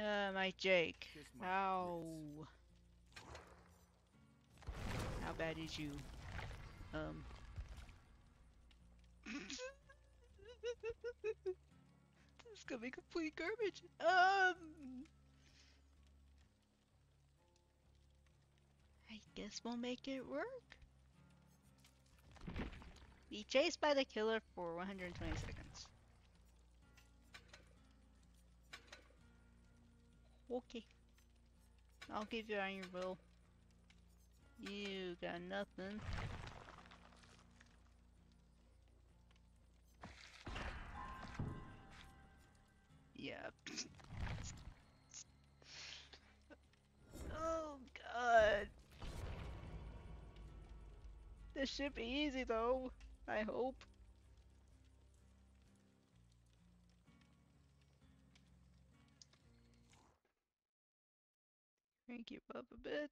My Jake. Kiss my How... lips. How bad is you? This is gonna be complete garbage. I guess we'll make it work. Be chased by the killer for 120 seconds. Okay. I'll give you Iron Will. You got nothing. Yeah. Oh god. This should be easy though. I hope. Crank you up a bit.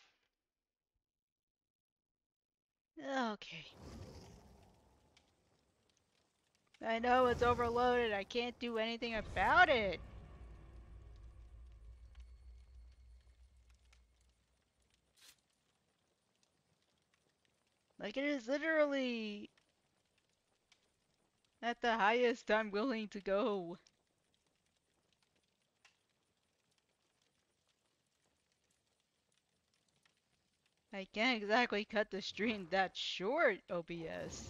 Okay. I know it's overloaded. I can't do anything about it. Like, it is literally at the highest I'm willing to go. I can't exactly cut the stream that short, OBS.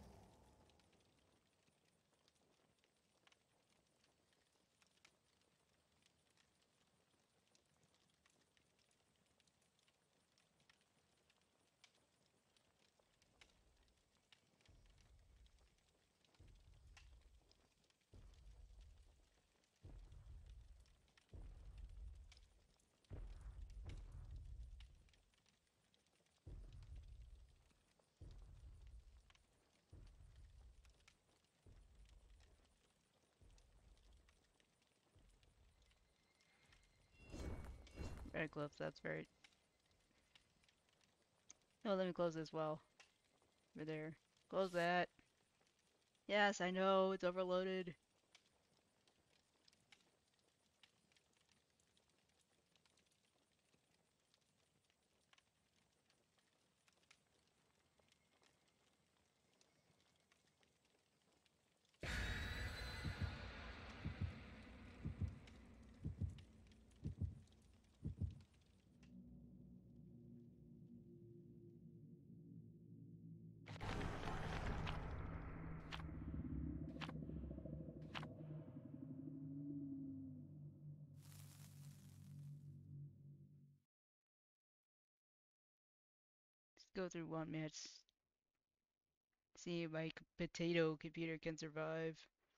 Red gloves, that's right. Oh, let me close this well. Over there. Close that. Yes, I know, it's overloaded. Let's go through 1 minute. See if my potato computer can survive.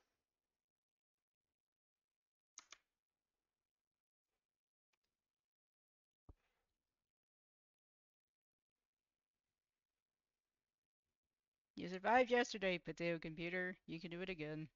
You survived yesterday, potato computer. You can do it again.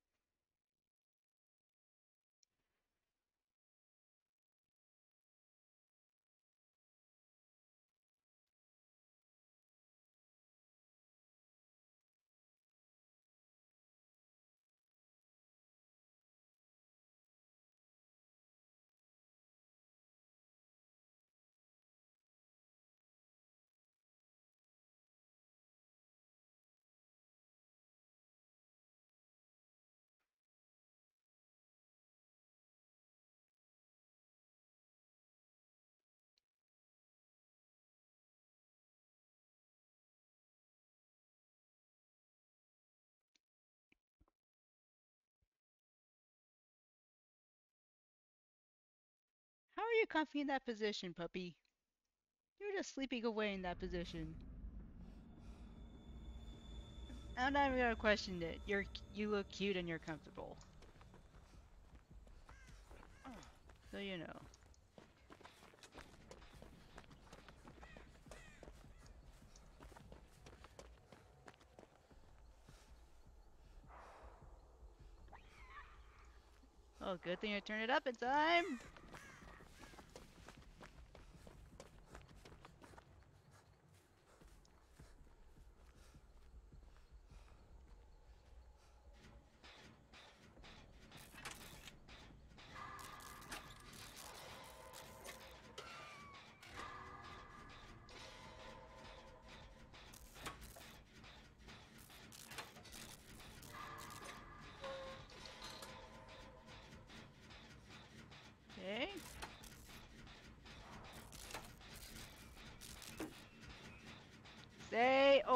How are you comfy in that position, puppy? You're just sleeping away in that position. I'm not even gonna question it. You look cute and you're comfortable. So you know. Oh, good thing I turned it up in time.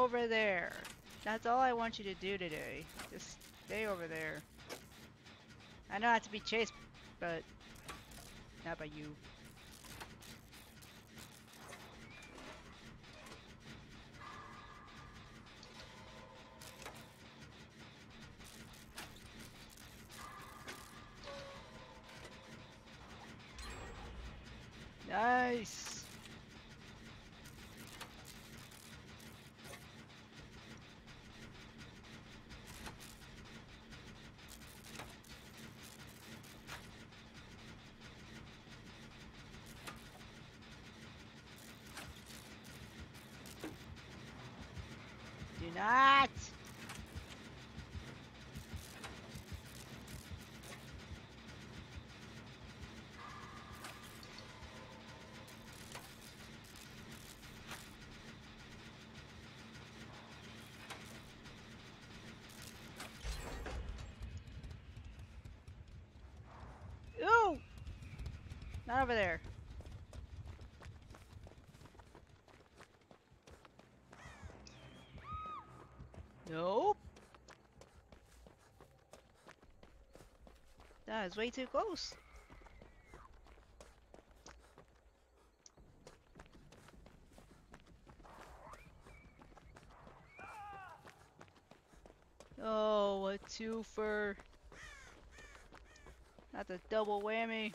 over there. That's all I want you to do today. Just stay over there. I know I have to be chased, but not by you. Nice! Do not! Ooh! Not over there. Nope. That is way too close. Oh, a twofer. That's a double whammy.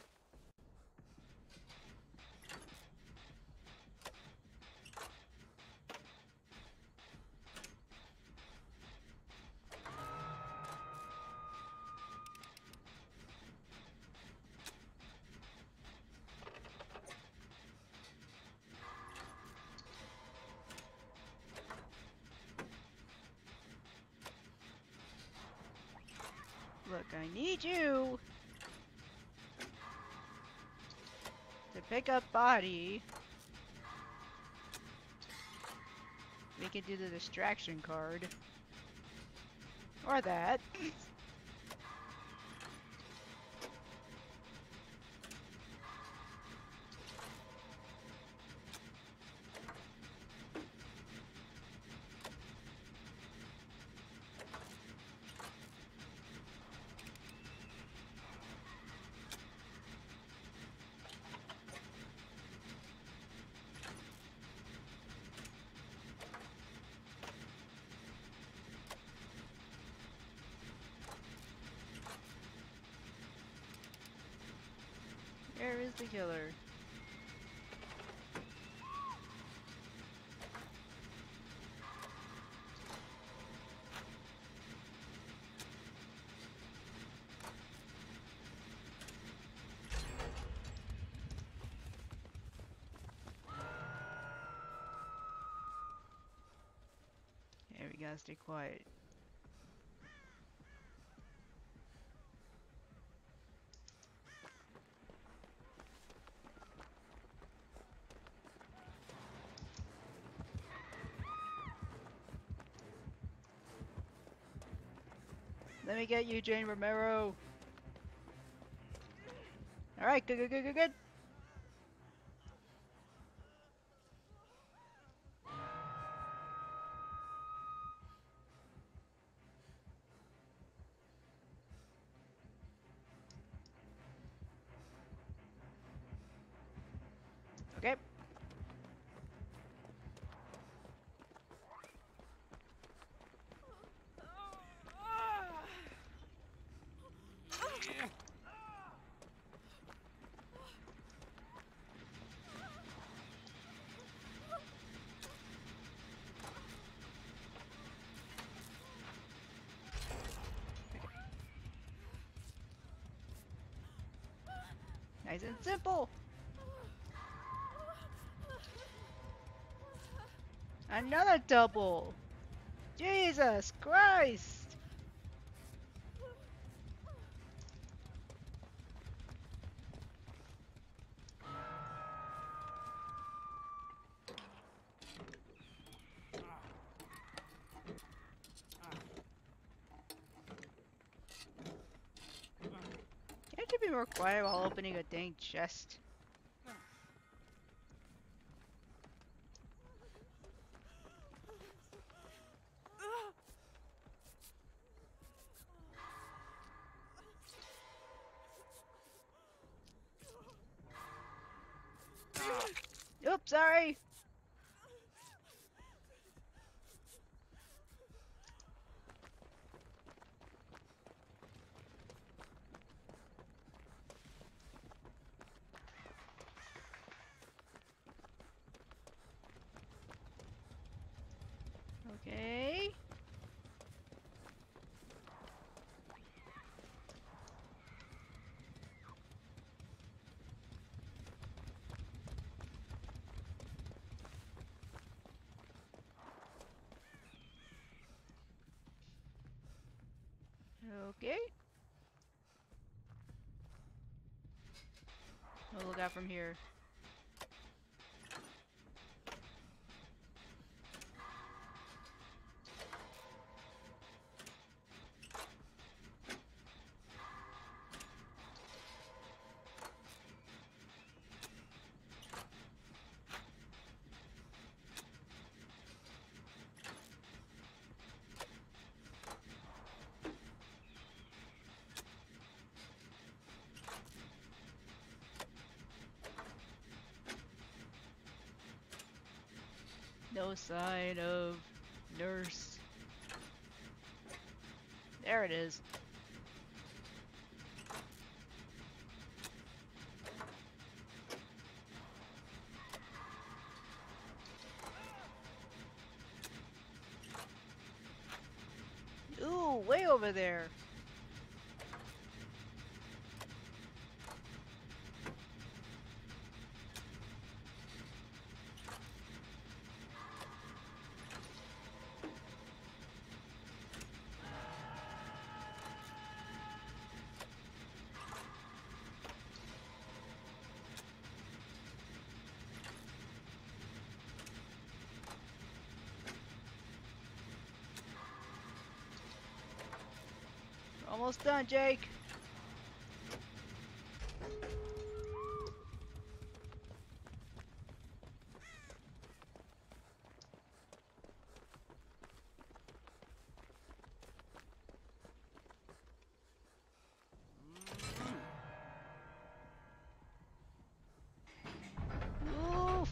Look, I need you to pick up body. We can do the distraction card. Or that. Where is the killer? Yeah, we gotta stay quiet. Let me get you, Jane Romero. Alright, good, good, good, good, good. Okay. Nice and simple. Another double. Jesus Christ. Can't you be more quiet while opening a dang chest? sorry. Okay. Okay. We'll look out from here. No sign of nurse. There it is. Ooh, way over there. Almost done, Jake. Oof.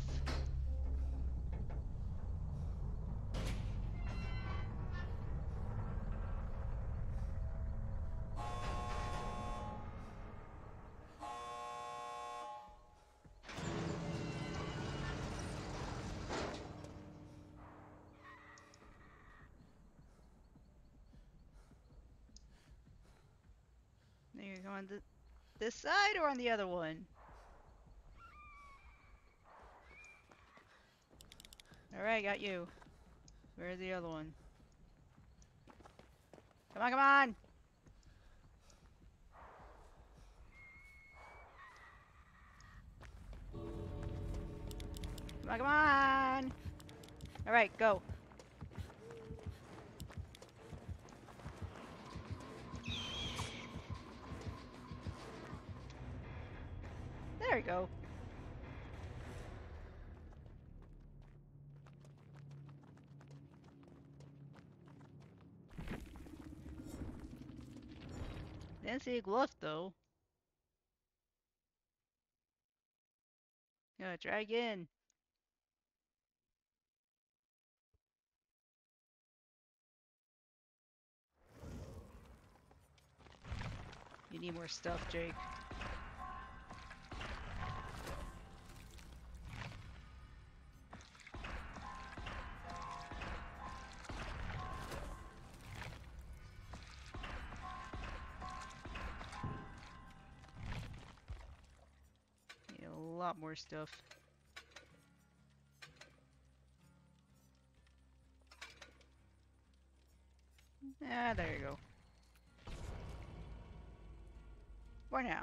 Now you're going to this side or on the other one? Alright, got you. Where's the other one? Come on, come on! Come on, come on! Alright, go. There we go. Didn't see a glyph though. Gotta try again. You need more stuff, Jake. Need a lot more stuff. Ah, there you go. For now.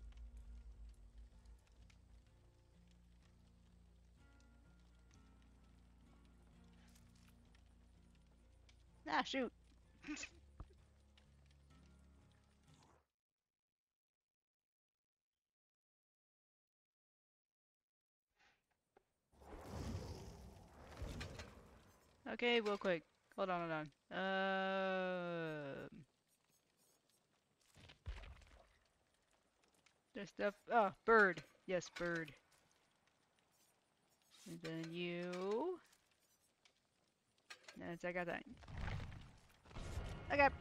Ah, shoot. Okay, real quick. Hold on, hold on. There's stuff. Oh, bird. Yes, bird. And then you. And it's like that. Okay.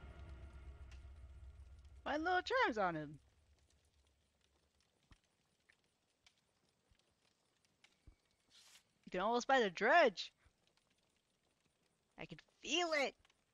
My little charms on him. You can almost buy the dredge. I can feel it.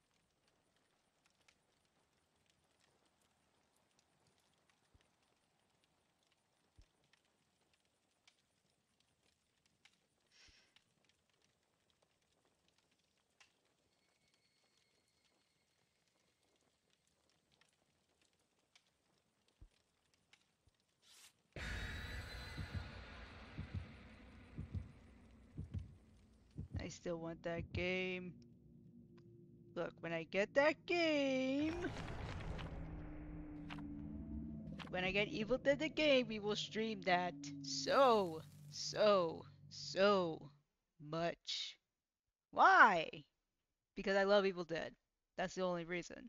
I still want that game. Look, when I get that game, when I get Evil Dead the game, we will stream that so much. Why? Because I love Evil Dead. That's the only reason.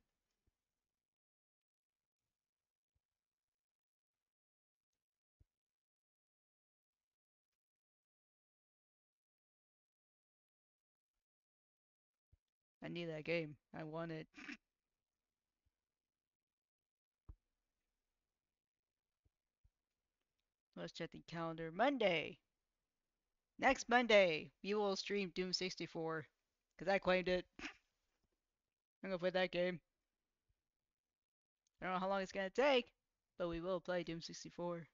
I need that game. I want it. Let's check the calendar. Monday. Next Monday, we will stream Doom 64. Because I claimed it. I'm gonna play that game. I don't know how long it's gonna take, but we will play Doom 64.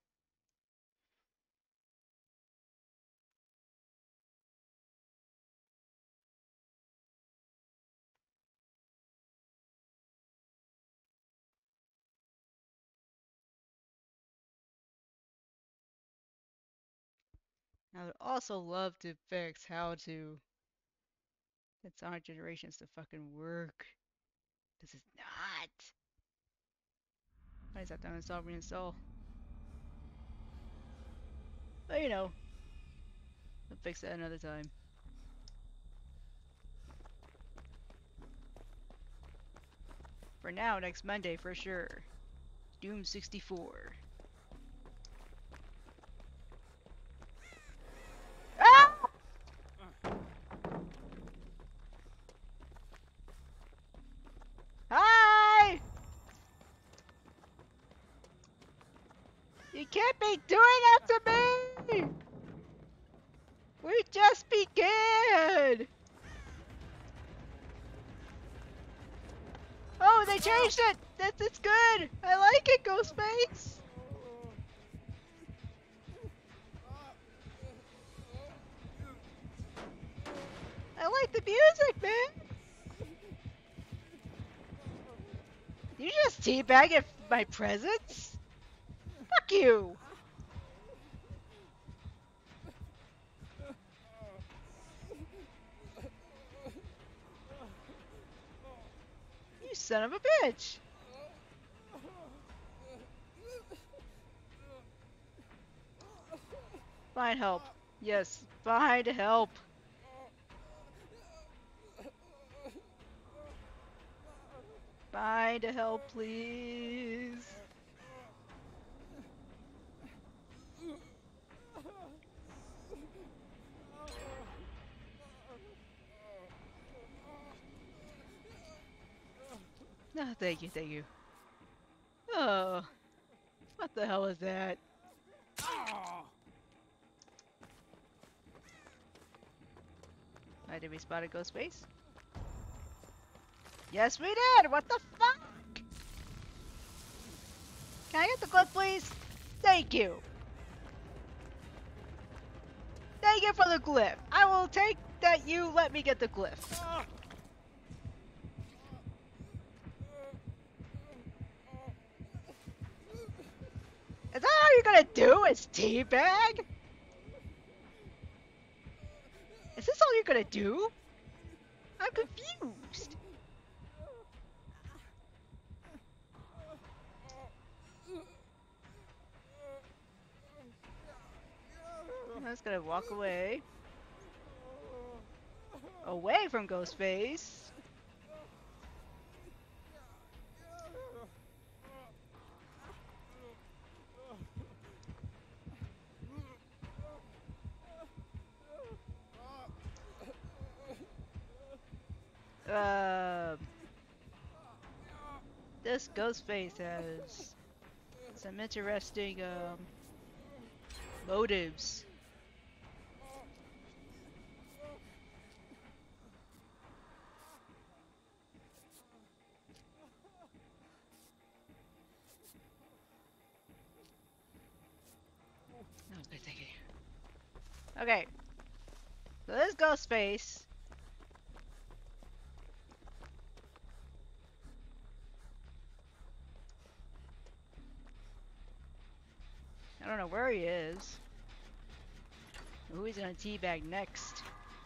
I would also love to fix how to get Sonic Generations to fucking work. This is not. Why is that uninstall, reinstall? But you know, we'll fix that another time. For now, next Monday for sure. Doom 64. Ah! Hi! You can't be doing that to me! We just began! Oh, they changed it! That's good! I like it, Ghostface! I like the music, man! You just teabag at my presence? Fuck you! You son of a bitch! Find help. Yes, find help. Find help, please. No, thank you, thank you. Oh, what the hell is that? Did we spot a ghost face? Yes, we did! What the fuck? Can I get the glyph, please? Thank you. Thank you for the glyph. I will take that you let me get the glyph. Is that all you're gonna do? Is teabag? Is this all you're gonna do? I'm confused. I'm just gonna walk away. Away from Ghostface. this ghost face has some interesting motives. Oh, good thinking. Okay. So this ghost face. I don't know where he is. Who he's gonna teabag next.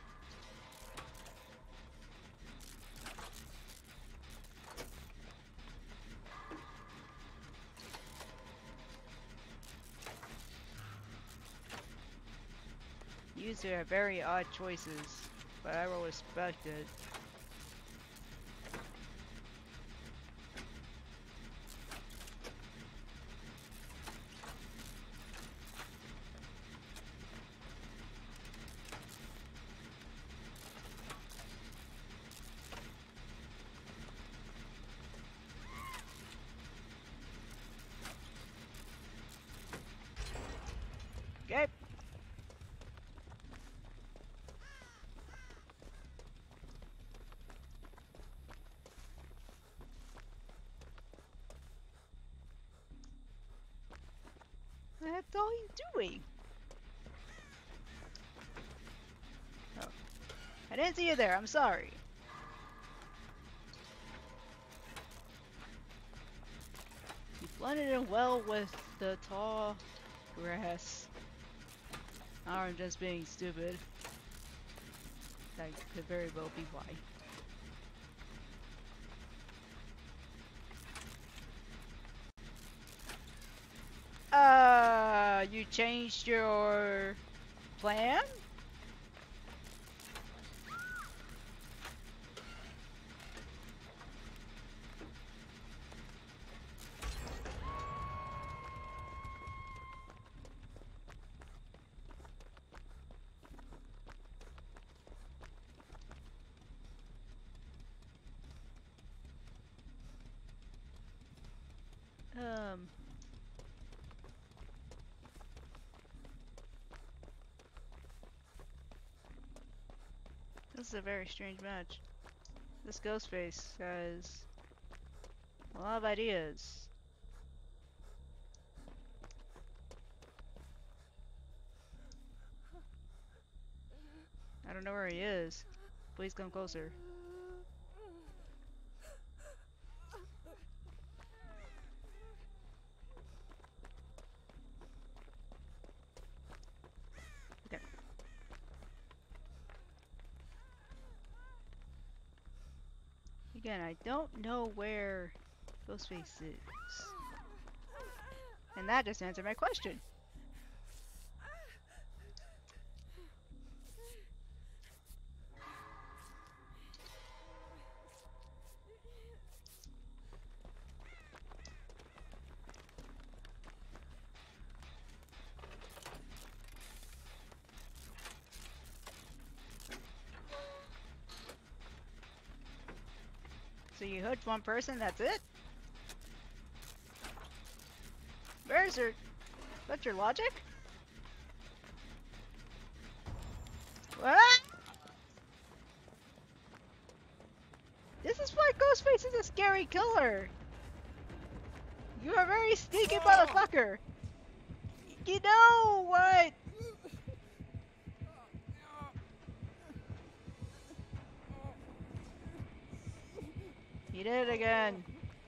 You two have very odd choices, but I will respect it. Okay. That's all he's doing. Oh. I didn't see you there, I'm sorry. You blended in well with the tall grass. Or I'm just being stupid. That could very well be why. You changed your plan? This is a very strange match. This Ghostface has a lot of ideas. I don't know where he is. Please come closer. Okay. Again, I don't know where Ghostface is. And that just answered my question. So you hooked one person, that's it? Where's your... That's your logic? What? This is why Ghostface is a scary killer! You're a very sneaky motherfucker! You know what? You did it again.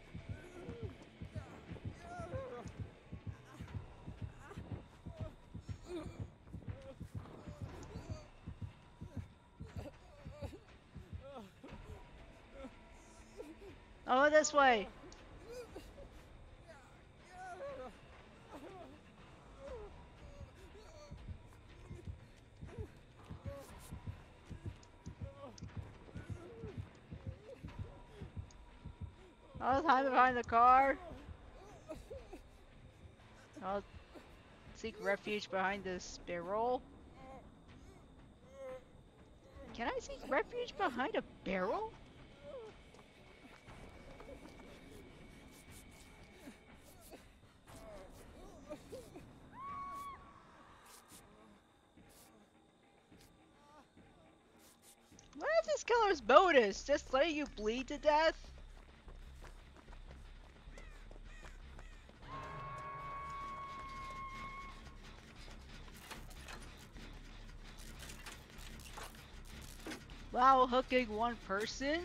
Oh, this way. I'll hide behind the car. I'll seek refuge behind this barrel. Can I seek refuge behind a barrel? killer's bonus? Just letting you bleed to death? While hooking one person?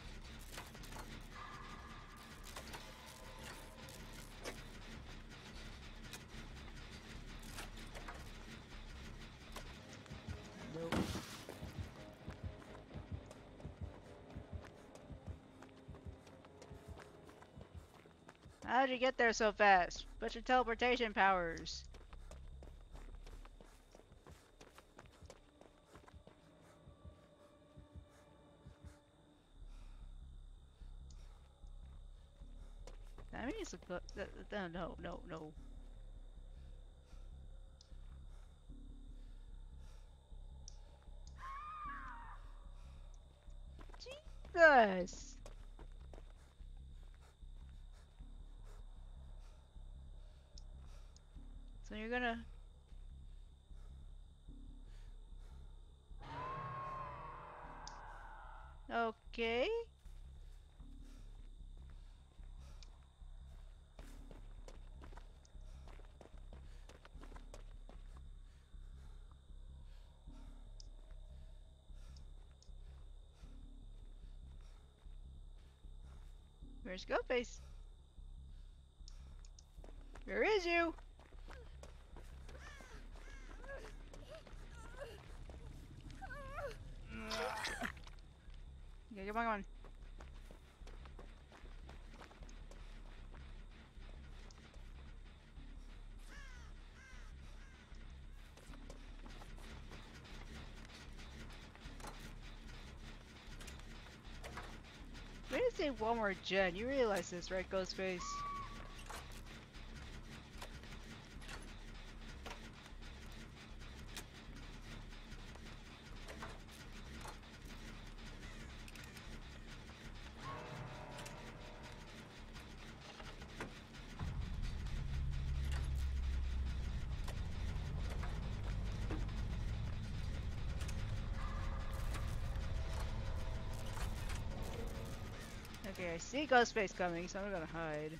Nope. How'd you get there so fast? What's your teleportation powers? That means no. Jesus! So you're gonna... Okay. Where's Ghostface? Where is you? Okay, come on. We need to say one more gen. You realize this, right, Ghostface? Okay, I see Ghostface coming, so I'm gonna hide.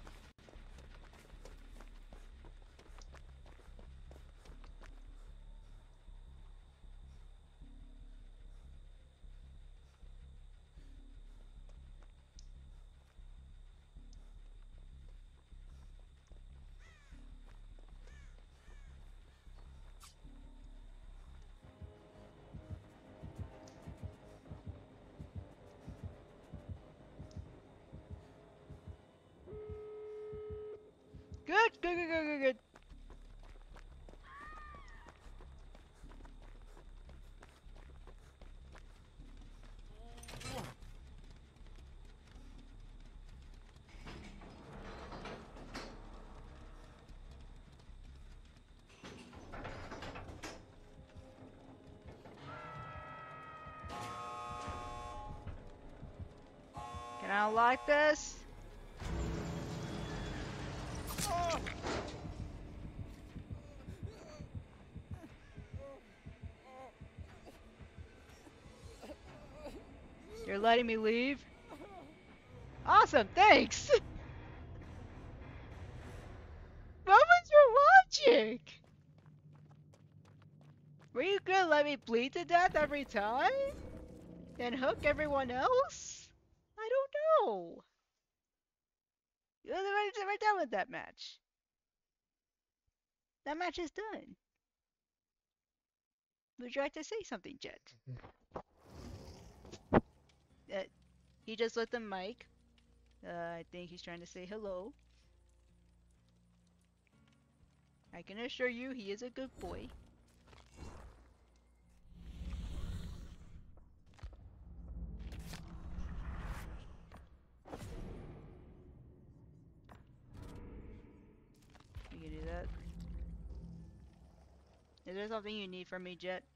Good. Can I unlock this? You're letting me leave? Awesome, thanks! What was your logic? Were you gonna let me bleed to death every time? And hook everyone else? I don't know. We're done with that match. That match is done. Would you like to say something, Jet? He just lit the mic. I think he's trying to say hello. I can assure you he is a good boy. You can do that. Is there something you need from me, Jet?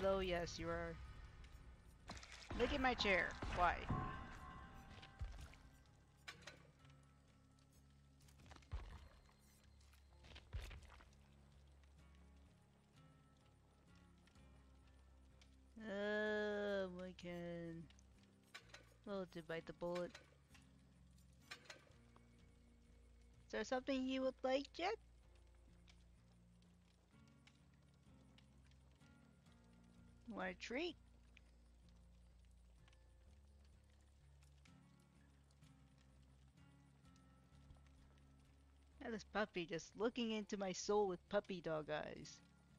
Although, yes, you are licking my chair. Why? I can. Well, to bite the bullet. Is there something you would like, Jet? Want a treat? And this puppy just looking into my soul with puppy dog eyes.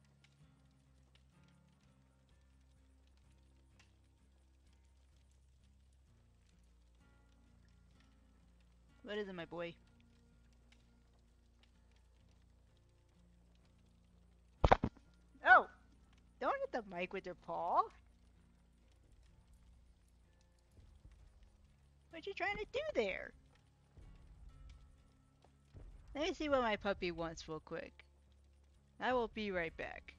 What is it, my boy? Oh! Don't hit the mic with your paw! What you trying to do there? Let me see what my puppy wants real quick. I will be right back.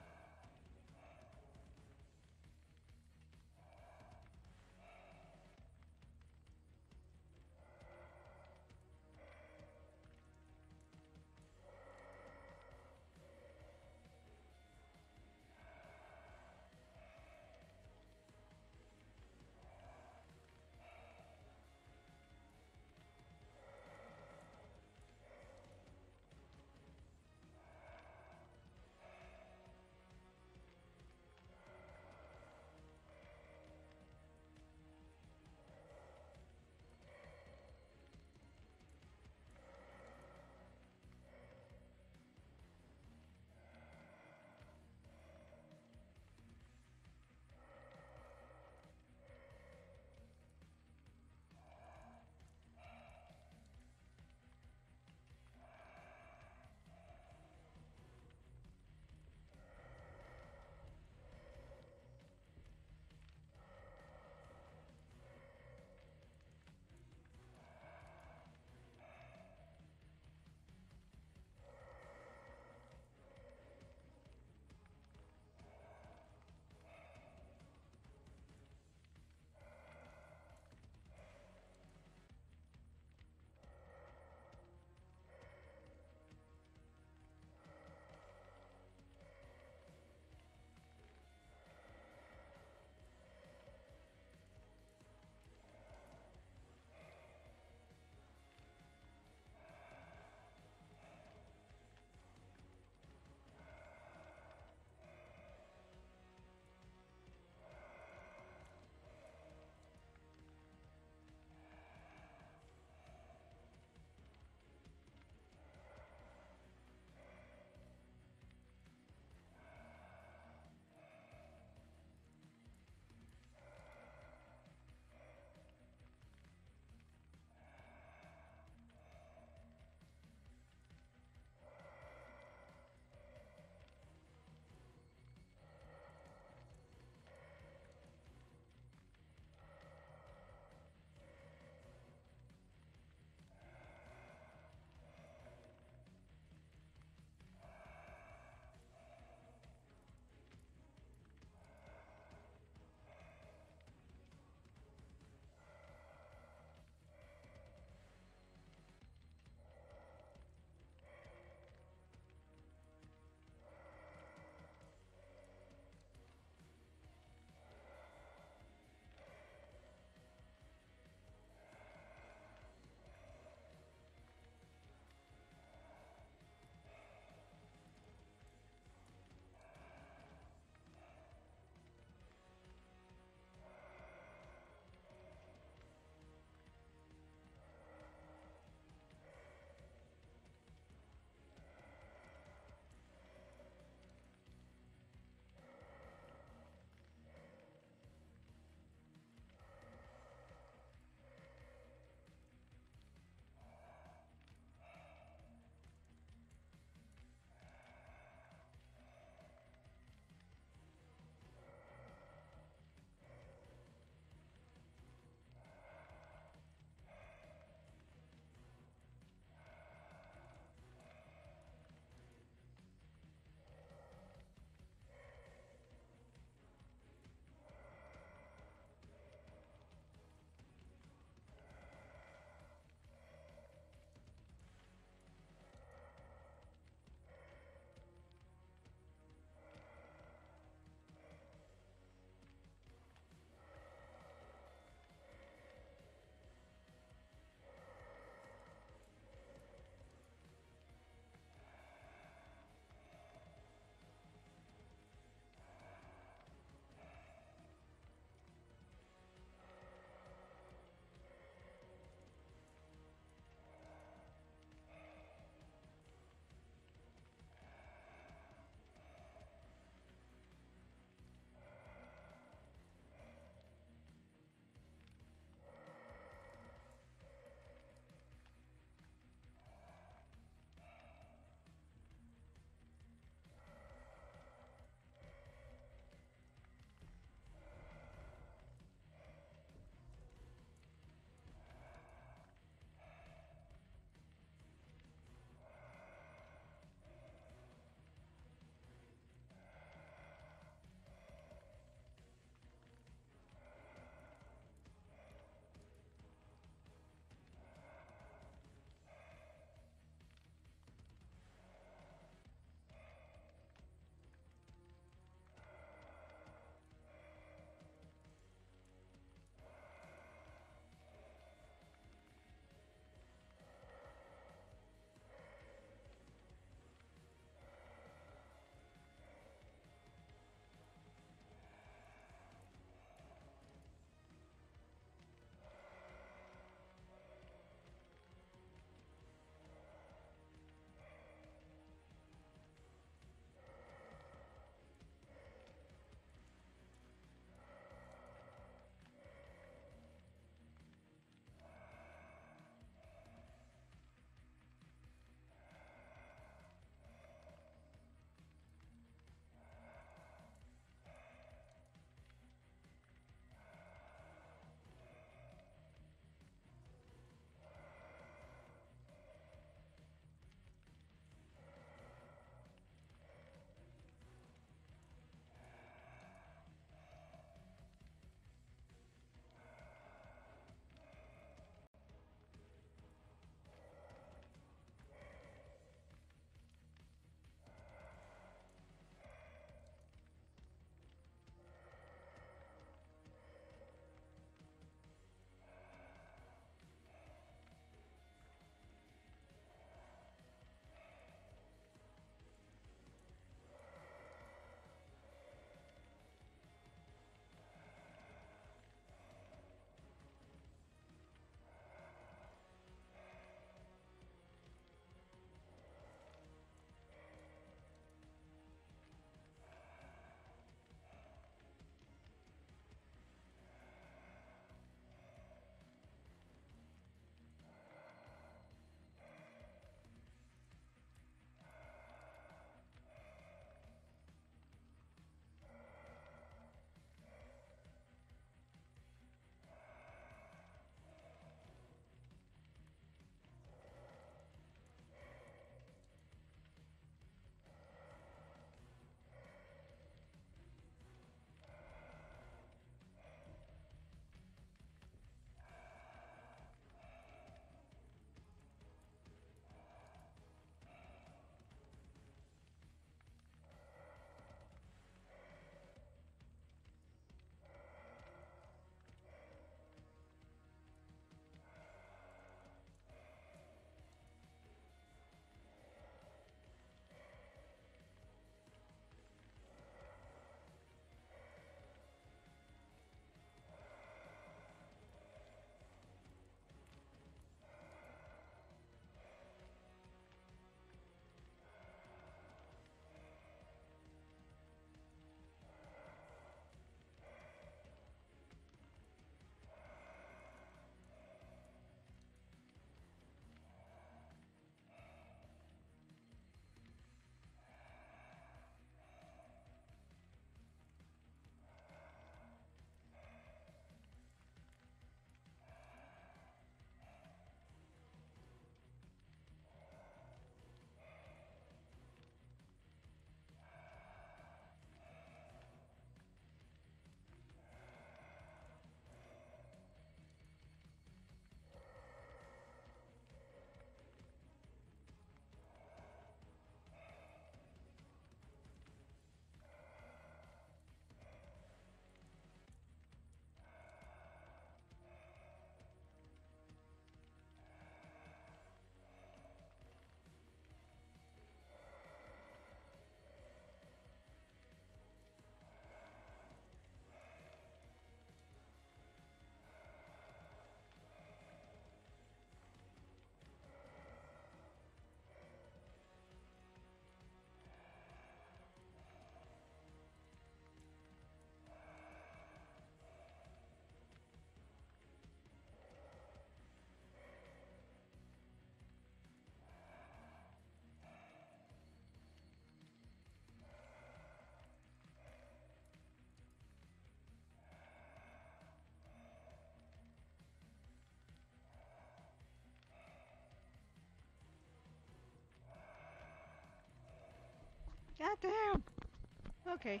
Goddamn! Okay.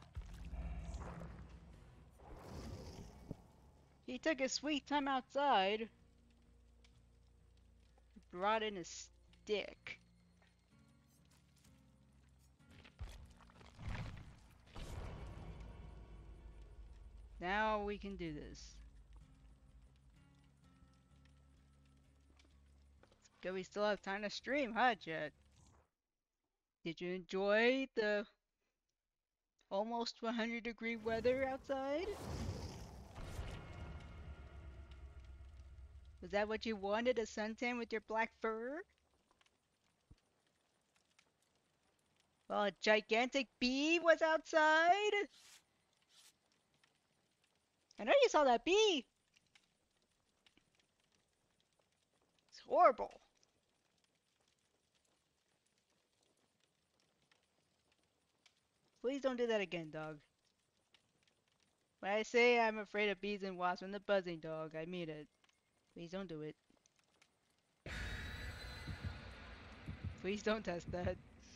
He took his sweet time outside. Brought in a stick. Now we can do this. Good, we still have time to stream, huh, Jet? Did you enjoy the almost 100-degree weather outside? Was that what you wanted, a suntan with your black fur? While a gigantic bee was outside? I know you saw that bee! It's horrible. Please don't do that again, dog. When I say I'm afraid of bees and wasps and the buzzing dog, I mean it. Please don't do it. Please don't test that.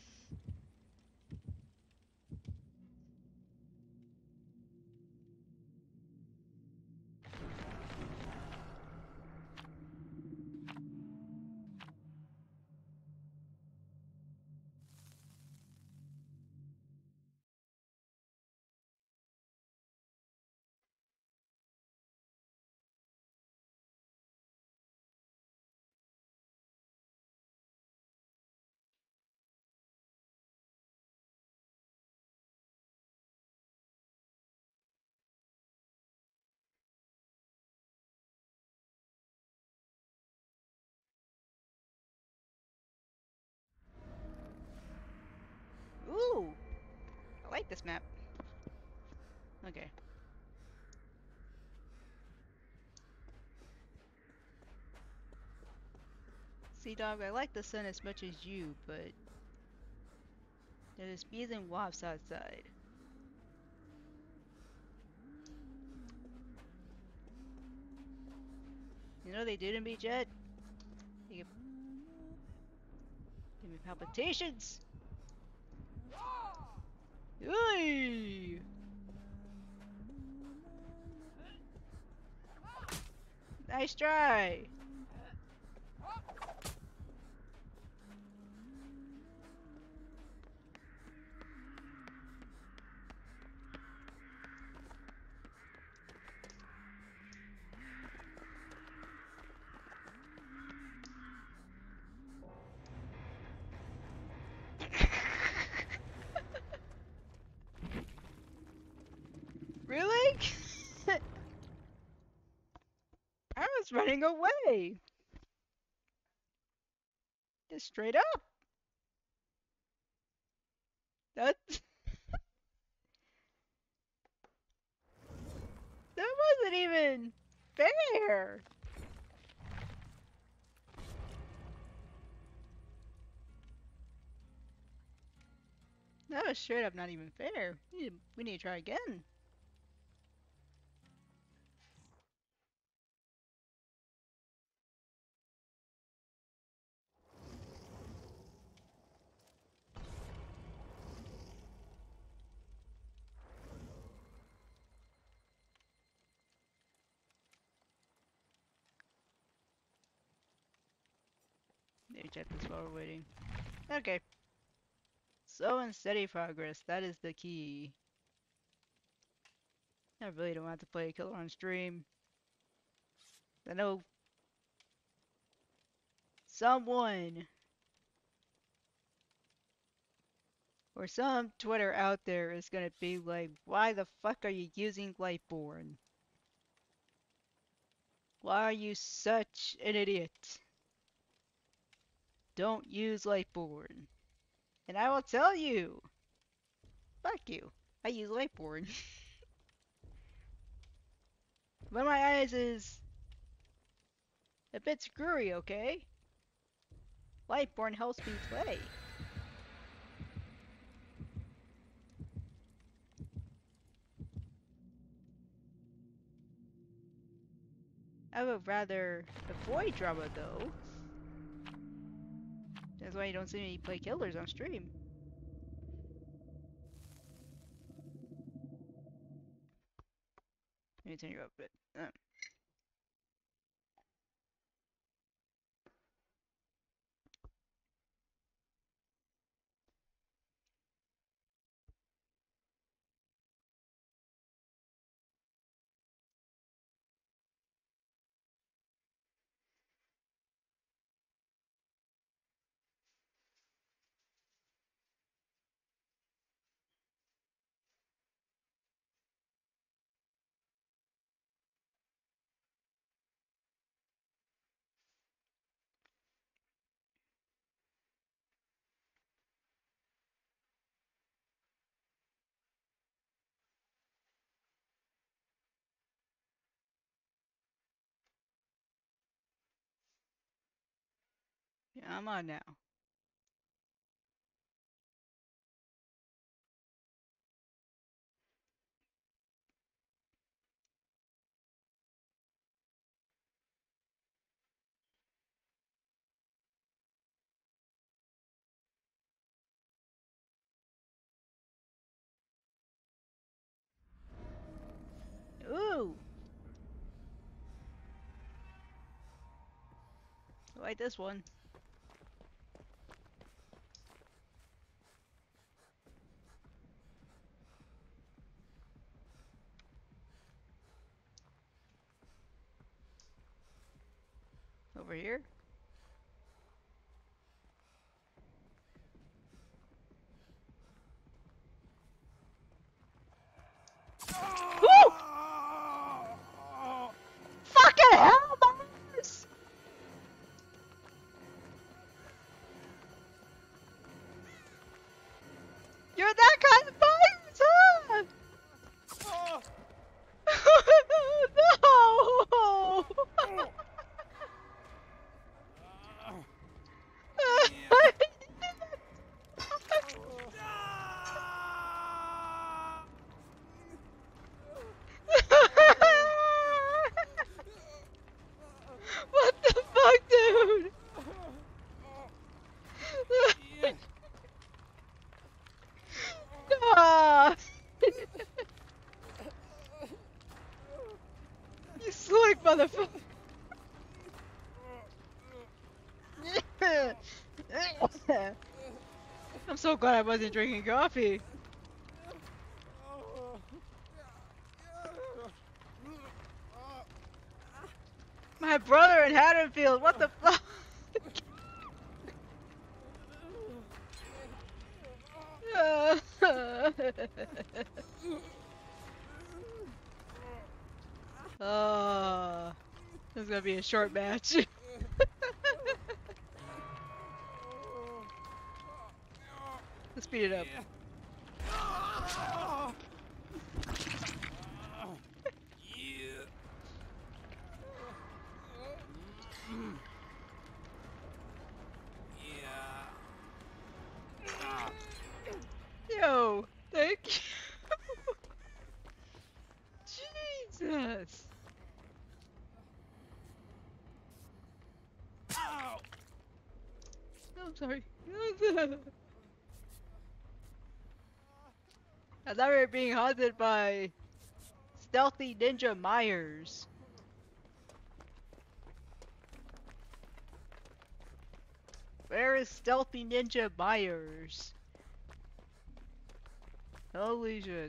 Ooh! I like this map. Okay. See, dog, I like the sun as much as you, but there's bees and wasps outside. You know they didn't be, Jet? They give me palpitations! Ooh! Nice try! Really? I was running away! Just straight up! That that wasn't even fair! That was straight up not even fair. We need to try again. Maybe check this while we're waiting. Okay. Slow and steady progress, that is the key. I really don't have to play a killer on stream. I know someone or some Twitter out there is gonna be like, why the fuck are you using Lightborn? Why are you such an idiot? Don't use Lightborn. And I will tell you, fuck you. I use Lightborn. But my eyes is a bit screwy, okay? Lightborn helps me play. I would rather avoid drama though. That's why you don't see me play killers on stream. Let me turn you up a bit. Yeah, I'm on now. Ooh! I like this one. Over here? Woo! Fucking hell, Mars! You're that kind of virus, huh? No! What the fuck, dude? Ah. You slick motherfucker. I'm so glad I wasn't drinking coffee. My brother in Haddonfield, what the fuck? Oh, this is gonna be a short match. Let's speed it up. Yo, thank you. Jesus. I'm sorry. I thought we were being haunted by stealthy ninja Myers. Where is stealthy ninja Myers? Holy shit.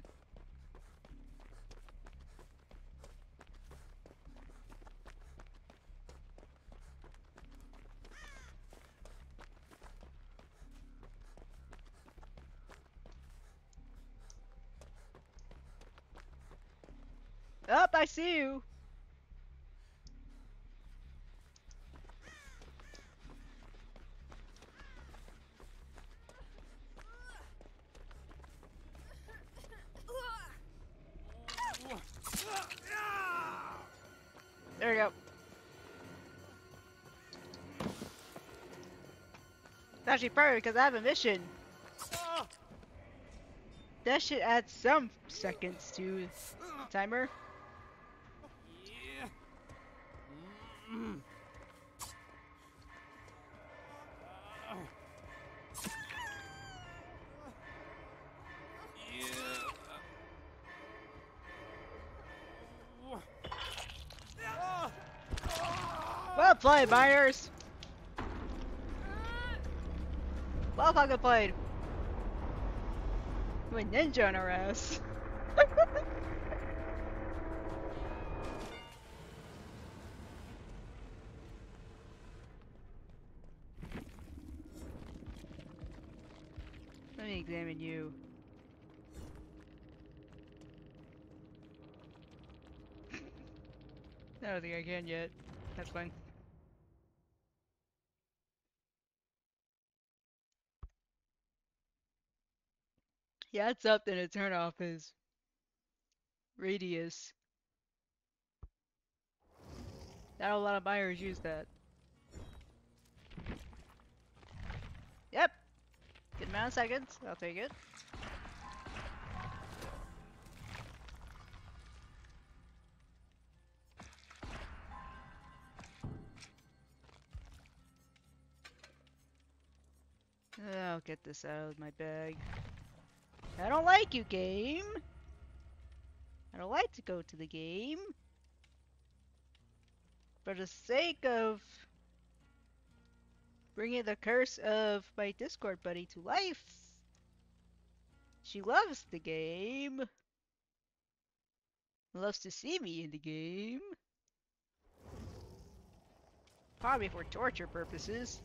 Up, I see you. There we go. It's actually perfect because I have a mission. That should add some seconds to the timer. Well played, miners! Well fucking played! You went ninja on our ass. Let me examine you. I don't think I can yet. That's fine. Yeah, it's up, then a turn off is radius. Not a lot of buyers use that. Yep. Good amount of seconds. I'll take it. I'll get this out of my bag. I don't like you, game. I don't like to go to the game. For the sake of bringing the curse of my Discord buddy to life. She loves the game. Loves to see me in the game. Probably for torture purposes.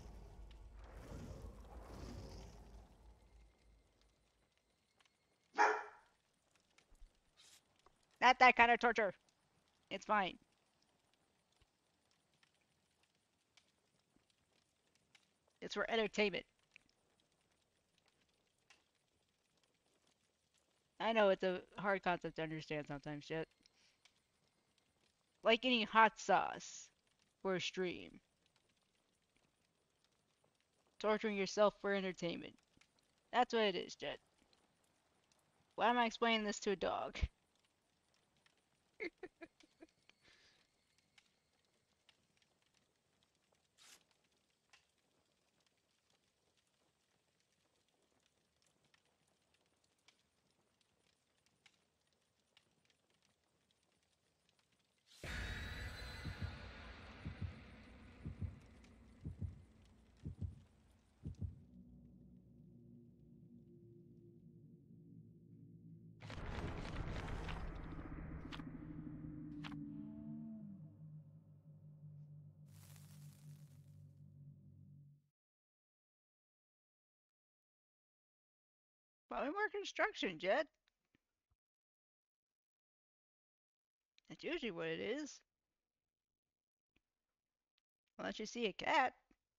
Not that kind of torture. It's fine. It's for entertainment. I know it's a hard concept to understand sometimes, shit. Like eating hot sauce for a stream. Torturing yourself for entertainment. That's what it is, Jet. Why am I explaining this to a dog? Probably more construction, Jet. That's usually what it is. Unless you see a cat.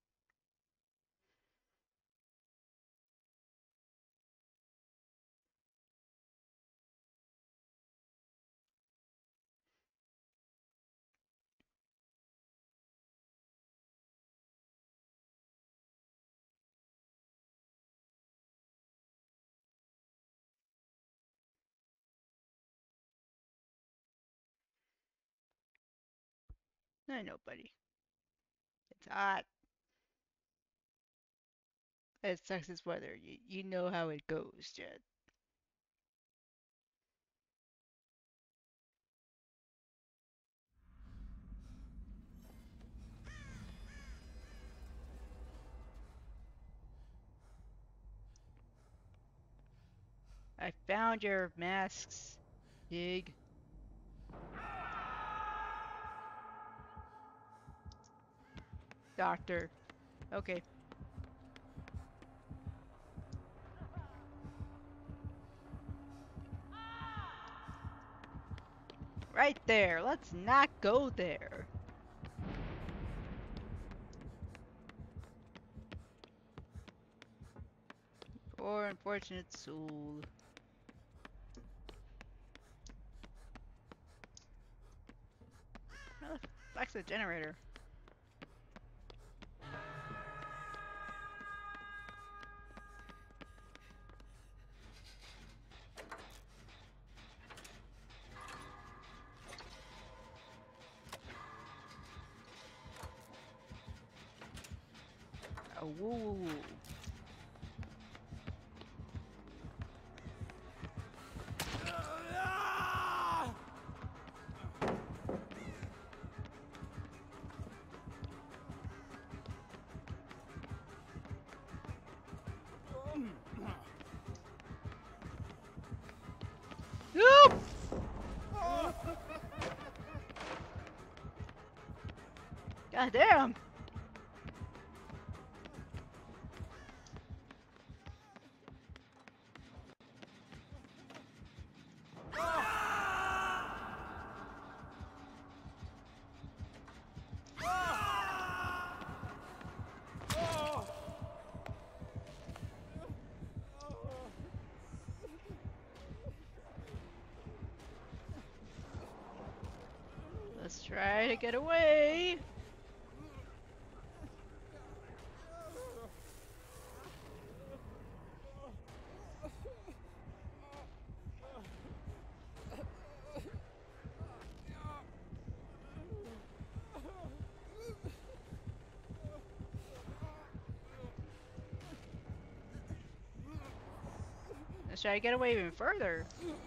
I know, buddy. It's hot. It's Texas weather. You know how it goes, Jet. I found your masks, pig. Doctor. Okay. Right there. Let's not go there. Poor unfortunate soul. Oh, back to the generator. Oh, woo. God damn! Let's try to get away. Let's try to get away even further.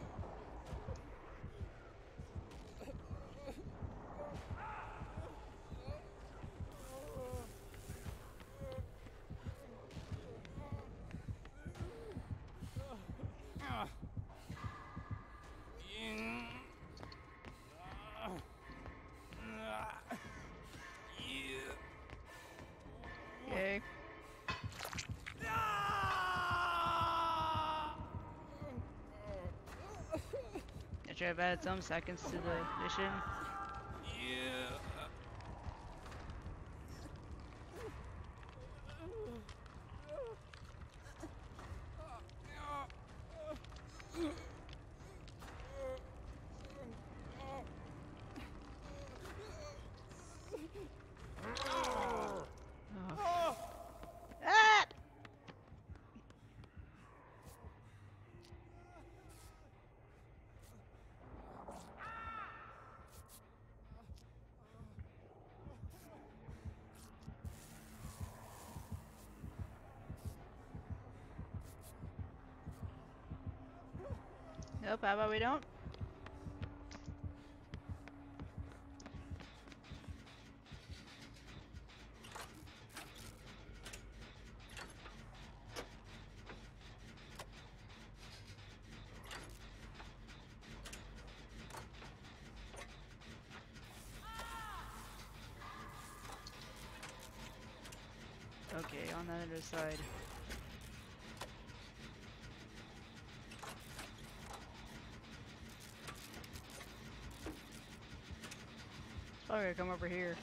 Okay. I try to add some seconds to the mission. Oh. Ah! Nope, how about we don't? Okay, on the other side. It's probably gonna come over here.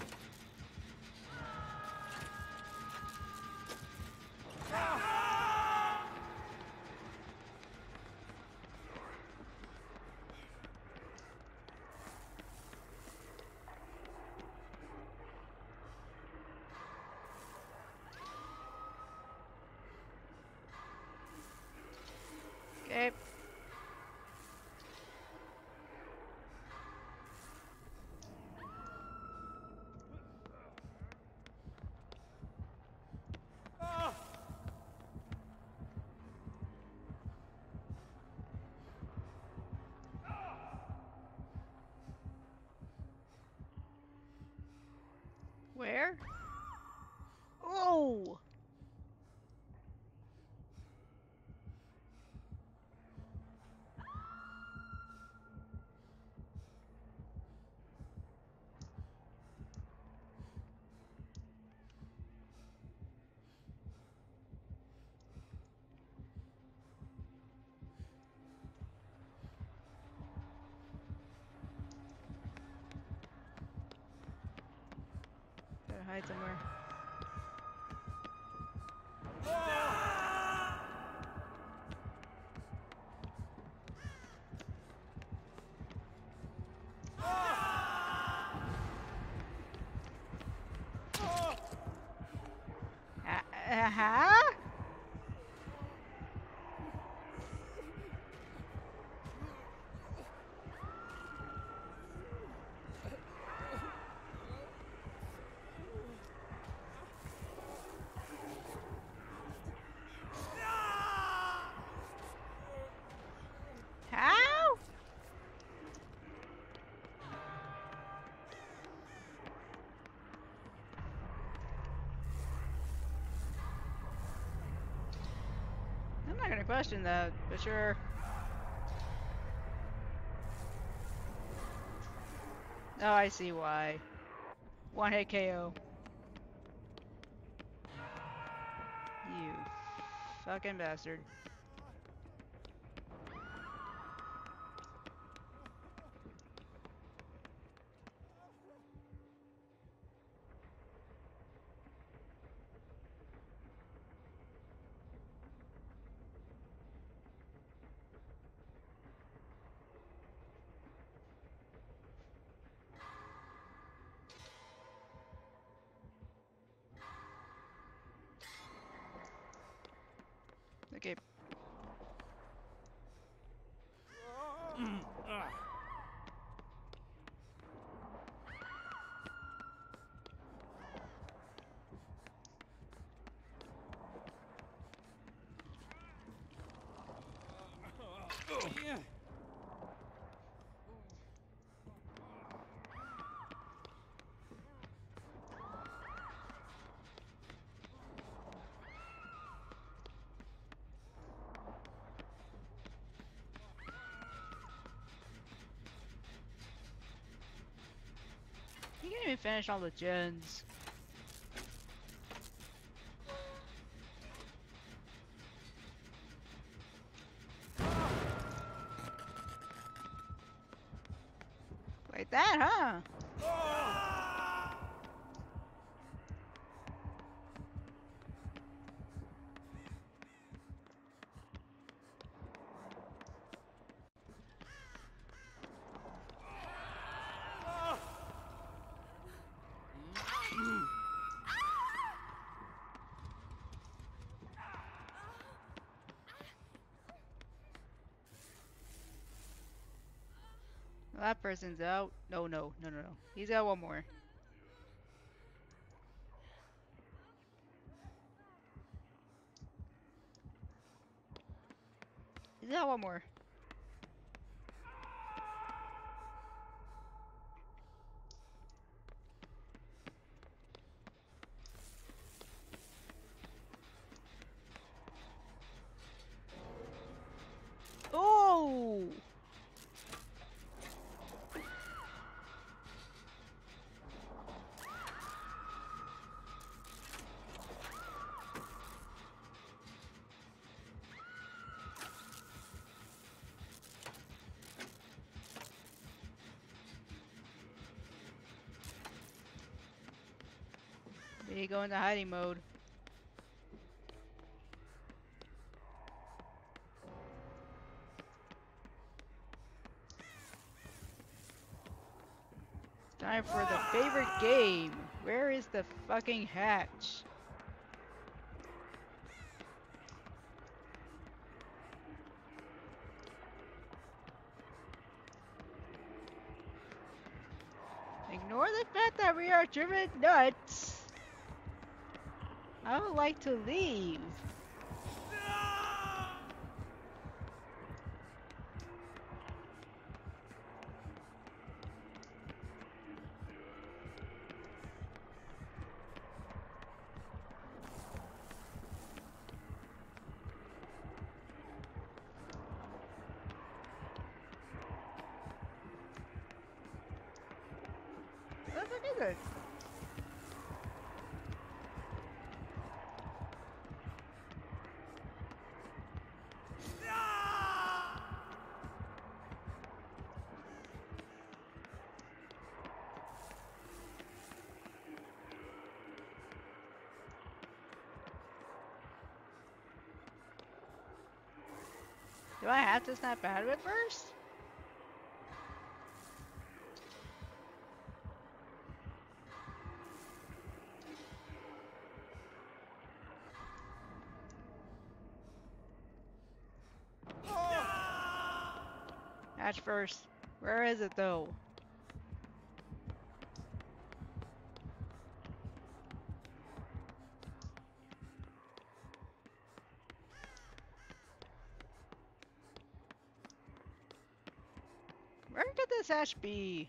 Okay. Where? Oh! Gotta hide somewhere. Huh? How? I'm not gonna question that, but sure. Oh, I see why. One hit KO. You fucking bastard. Okay. You can't even finish all the gens. Like that, huh? Well, that person's out. No, no, no, no, no. He's got one more. He's got one more. Oh! Did he go into hiding mode? Time for the favorite game. Where is the fucking hatch? Ignore the fact that we are driven nuts. I would like to leave. What the fuck is it? Do I have to snap out of it first? Hatch first. Where is it though? Where could this hatch be?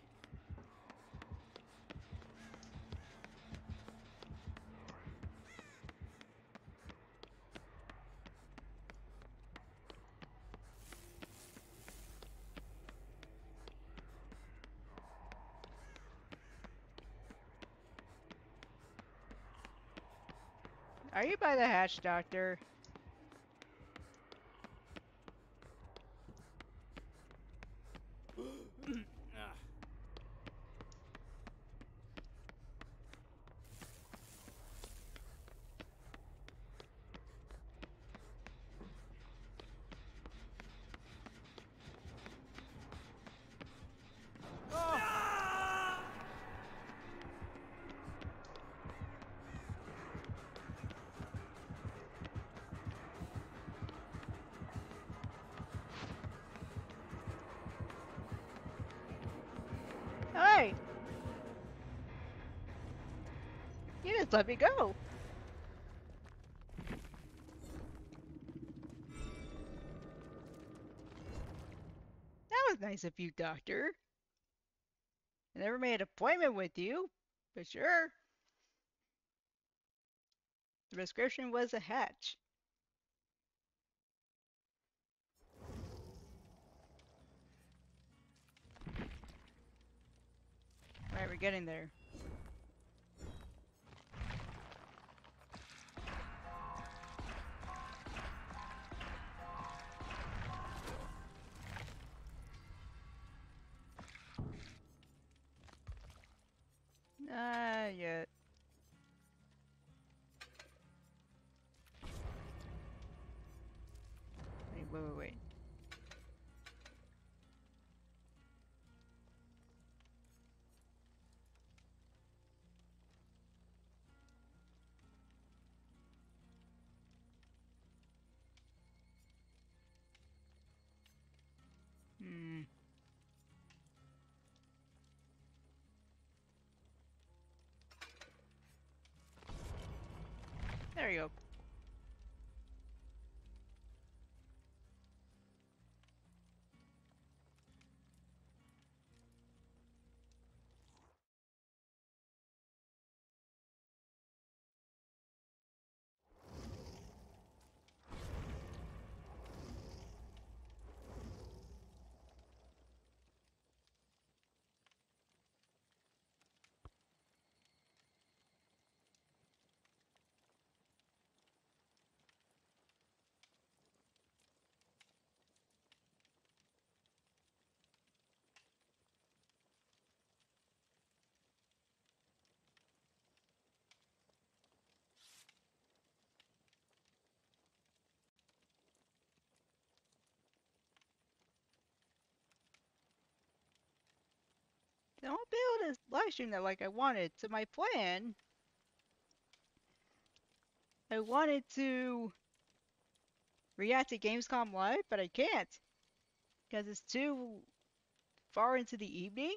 Are you by the hatch, Doctor? Hey! You just let me go! That was nice of you, Doctor. I never made an appointment with you, but sure. The prescription was a hatch. Alright, we're getting there. Not yet. Wait. Hmm. There you go. I won't be able to live stream that like I wanted. So my plan, I wanted to react to Gamescom Live, but I can't. Because it's too far into the evening.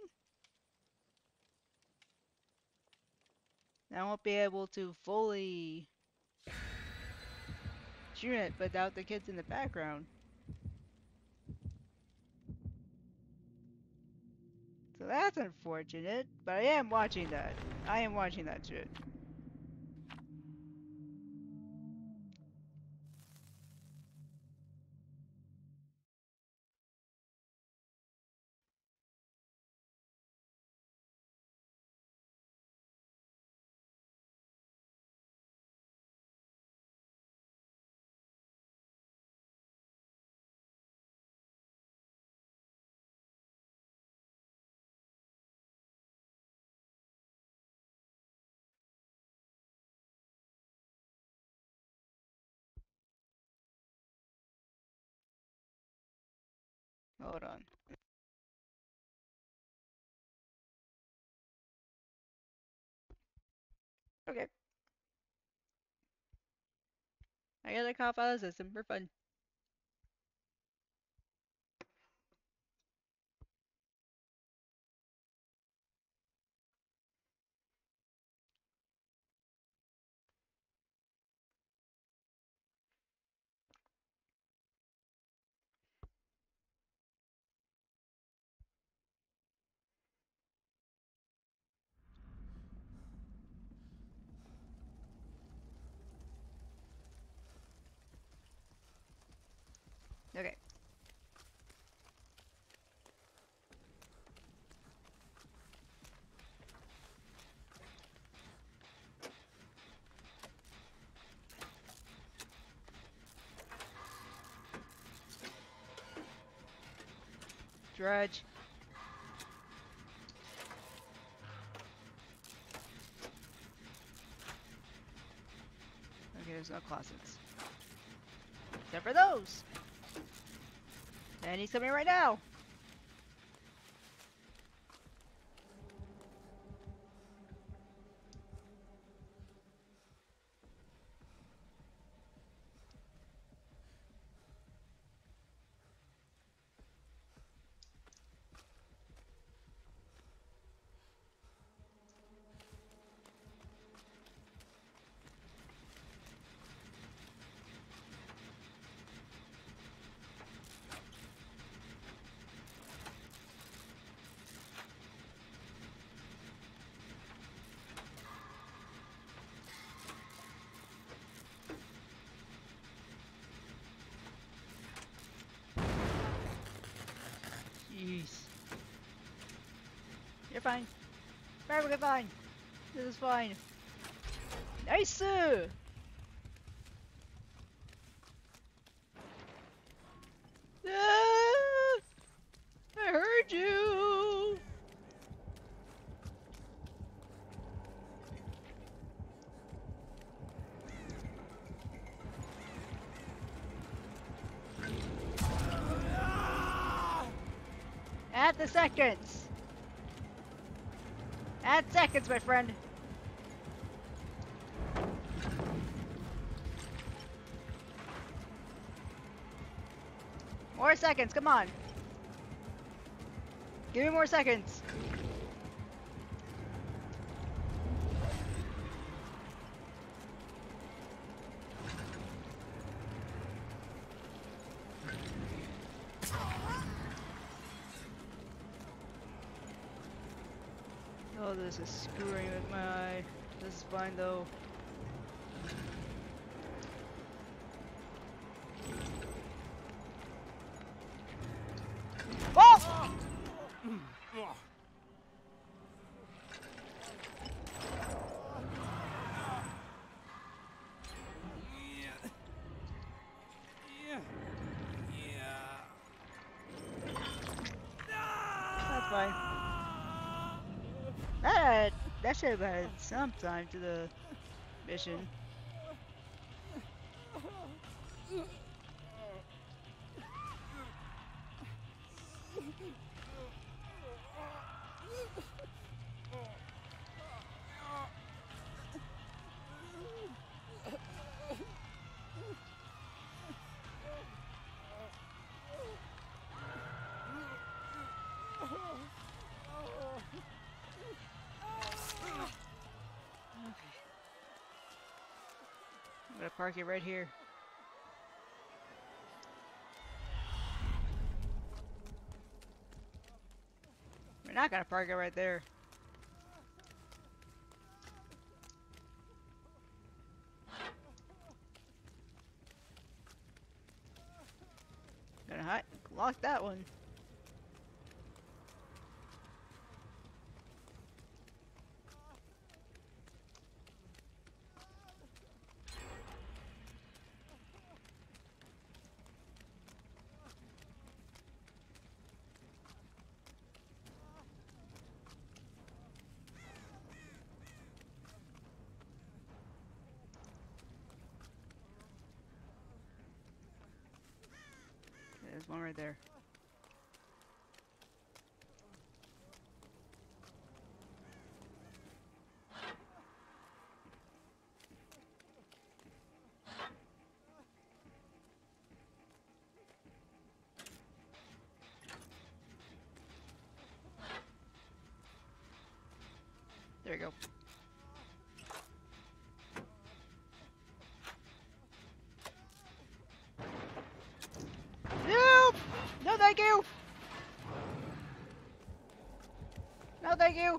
I won't be able to fully stream it without the kids in the background. So that's unfortunate, but I am watching that. I am watching that shit. Hold on. Okay. I gotta cough out of the system for fun. Okay. Dredge. Okay, there's no closets. Except for those! And he's coming right now! Jeez. You're fine. Perfectly fine. This is fine. Nice! Ah, I heard you! At the seconds! At seconds, my friend! More seconds, come on! Give me more seconds! Oh, this is screwing with my eye. This is fine though. Oh! That's fine. That should have had some time to the mission. I'm gonna park it right here. We're not gonna park it right there. Gonna lock that one. There's one right there. There we go. Nope! No thank you! No thank you!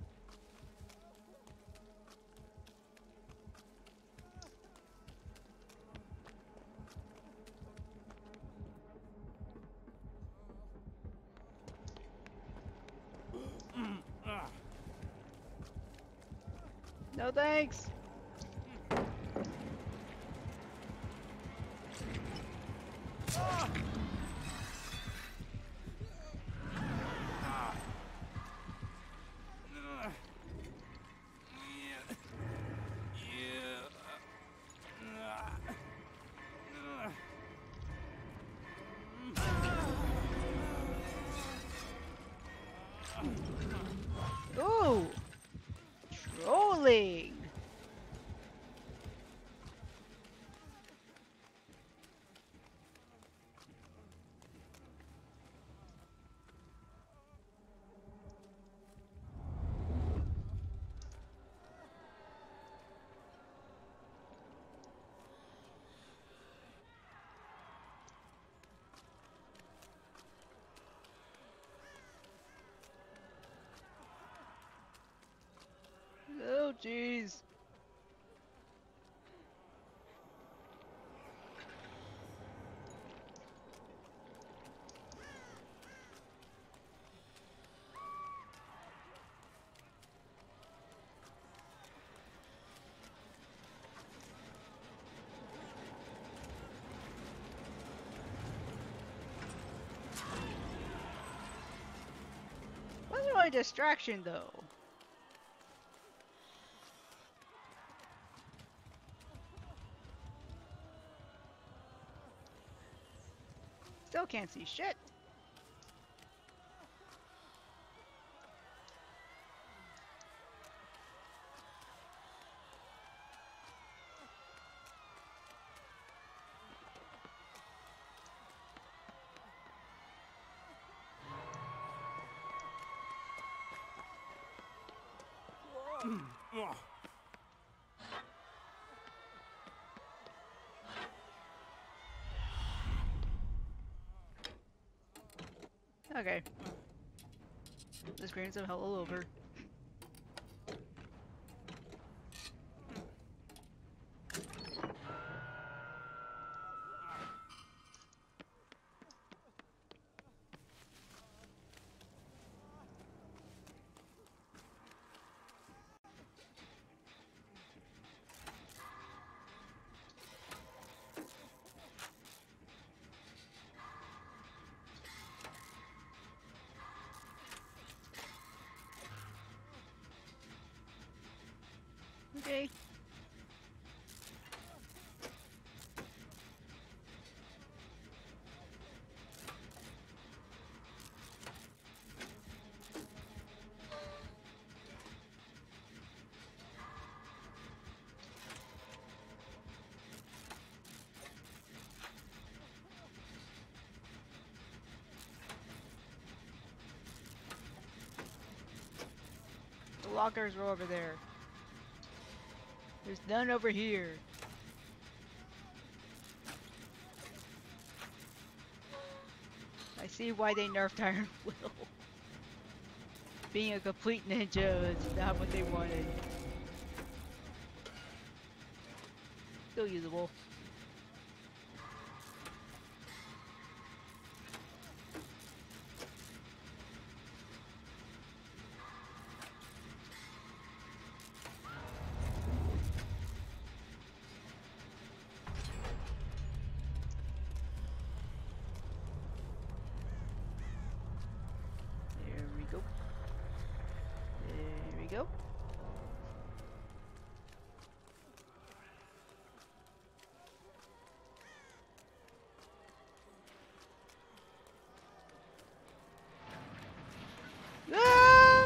No thanks! Jeez. Wasn't really a distraction though. Still can't see shit. Okay. The screams of hell all over. Okay. The lockers were over there. There's none over here. I see why they nerfed Iron Will. Being a complete ninja is not what they wanted. Still usable. There we go. There we go. Ah!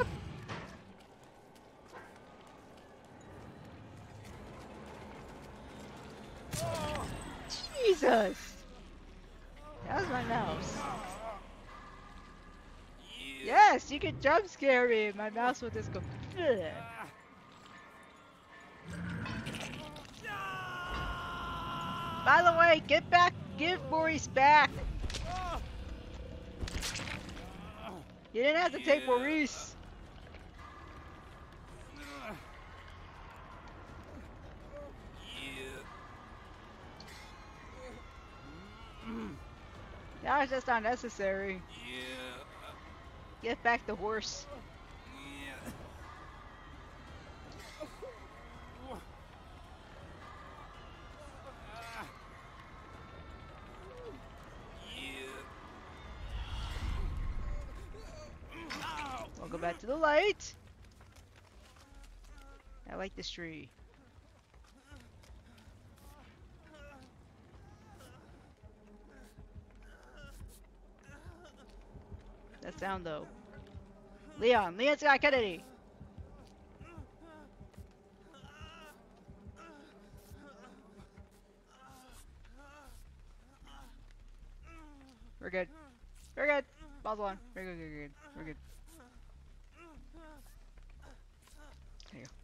Jesus! That was my mouse. Yes, you can jump scare me. My mouse will just go. Ugh. By the way, get back. Give Maurice back. You didn't have to take Maurice. That was just unnecessary. Get back the horse. We'll go back to the light. I like this tree. That sound though. Leon Scott Kennedy. We're good. We're good. Balls on. We're good. We're good. We're good. There you go.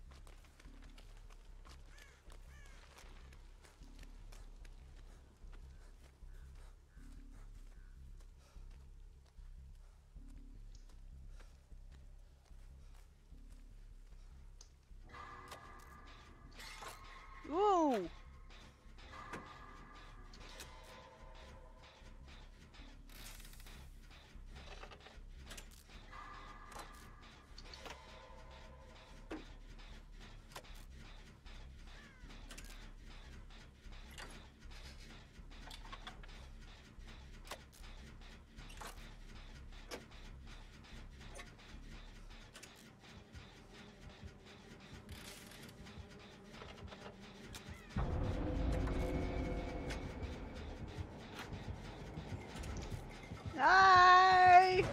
Hi!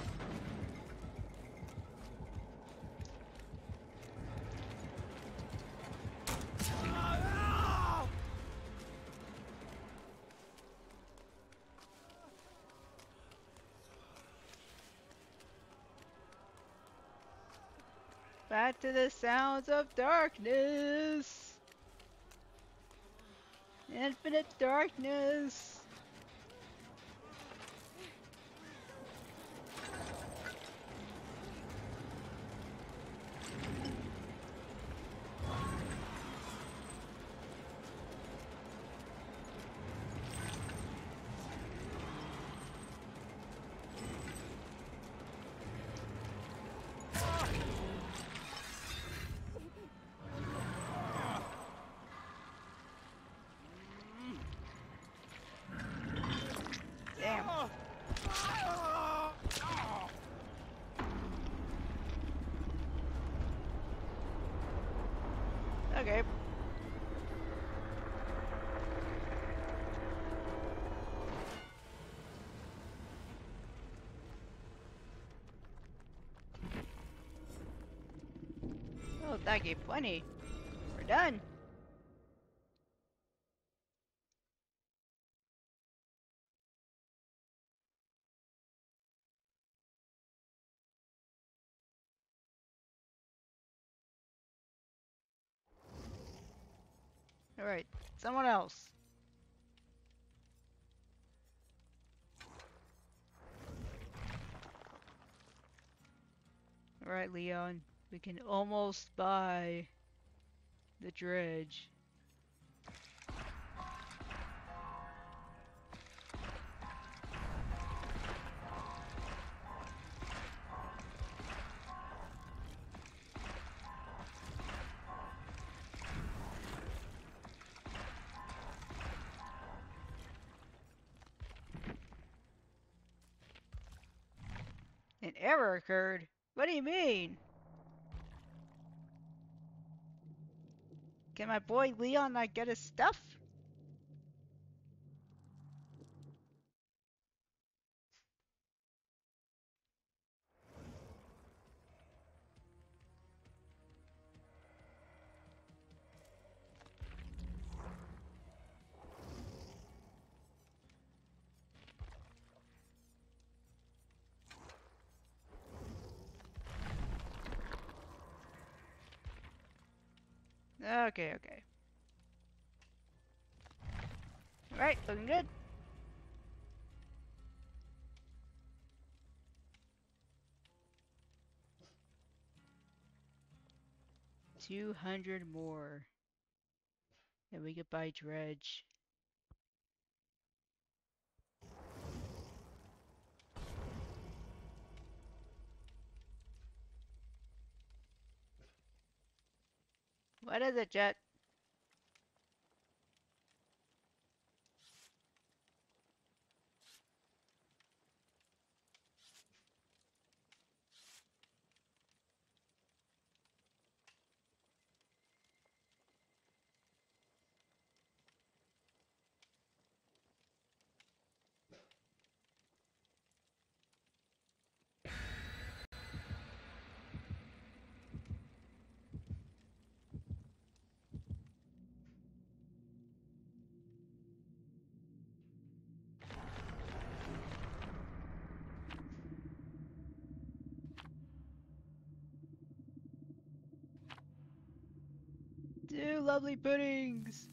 Back to the sounds of darkness! Infinite darkness! Damn. Okay. Oh, that gave plenty. We're done. Alright, someone else. Alright, Leon. We can almost buy the dredge. An error occurred? What do you mean? Can my boy Leon not get his stuff? Okay, okay. Alright, looking good. $200 more. And we could buy dredge. What is it, Jet? Two lovely puddings!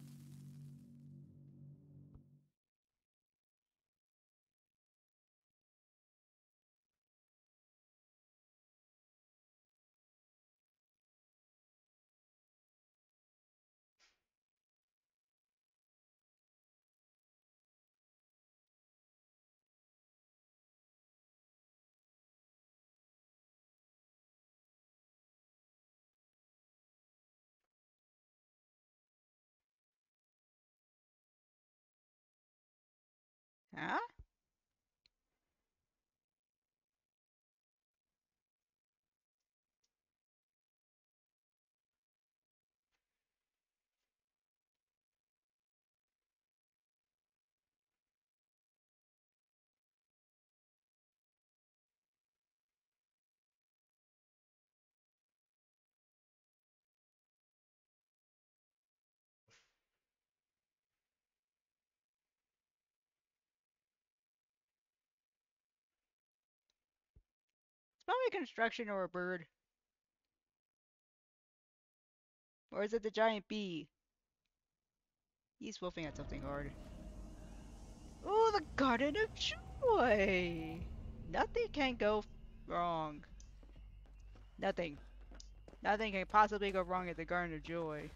Huh? Probably construction or a bird. Or is it the giant bee? He's wolfing at something hard. Oh, the Garden of Joy! Nothing can go wrong. Nothing. Nothing can possibly go wrong at the Garden of Joy.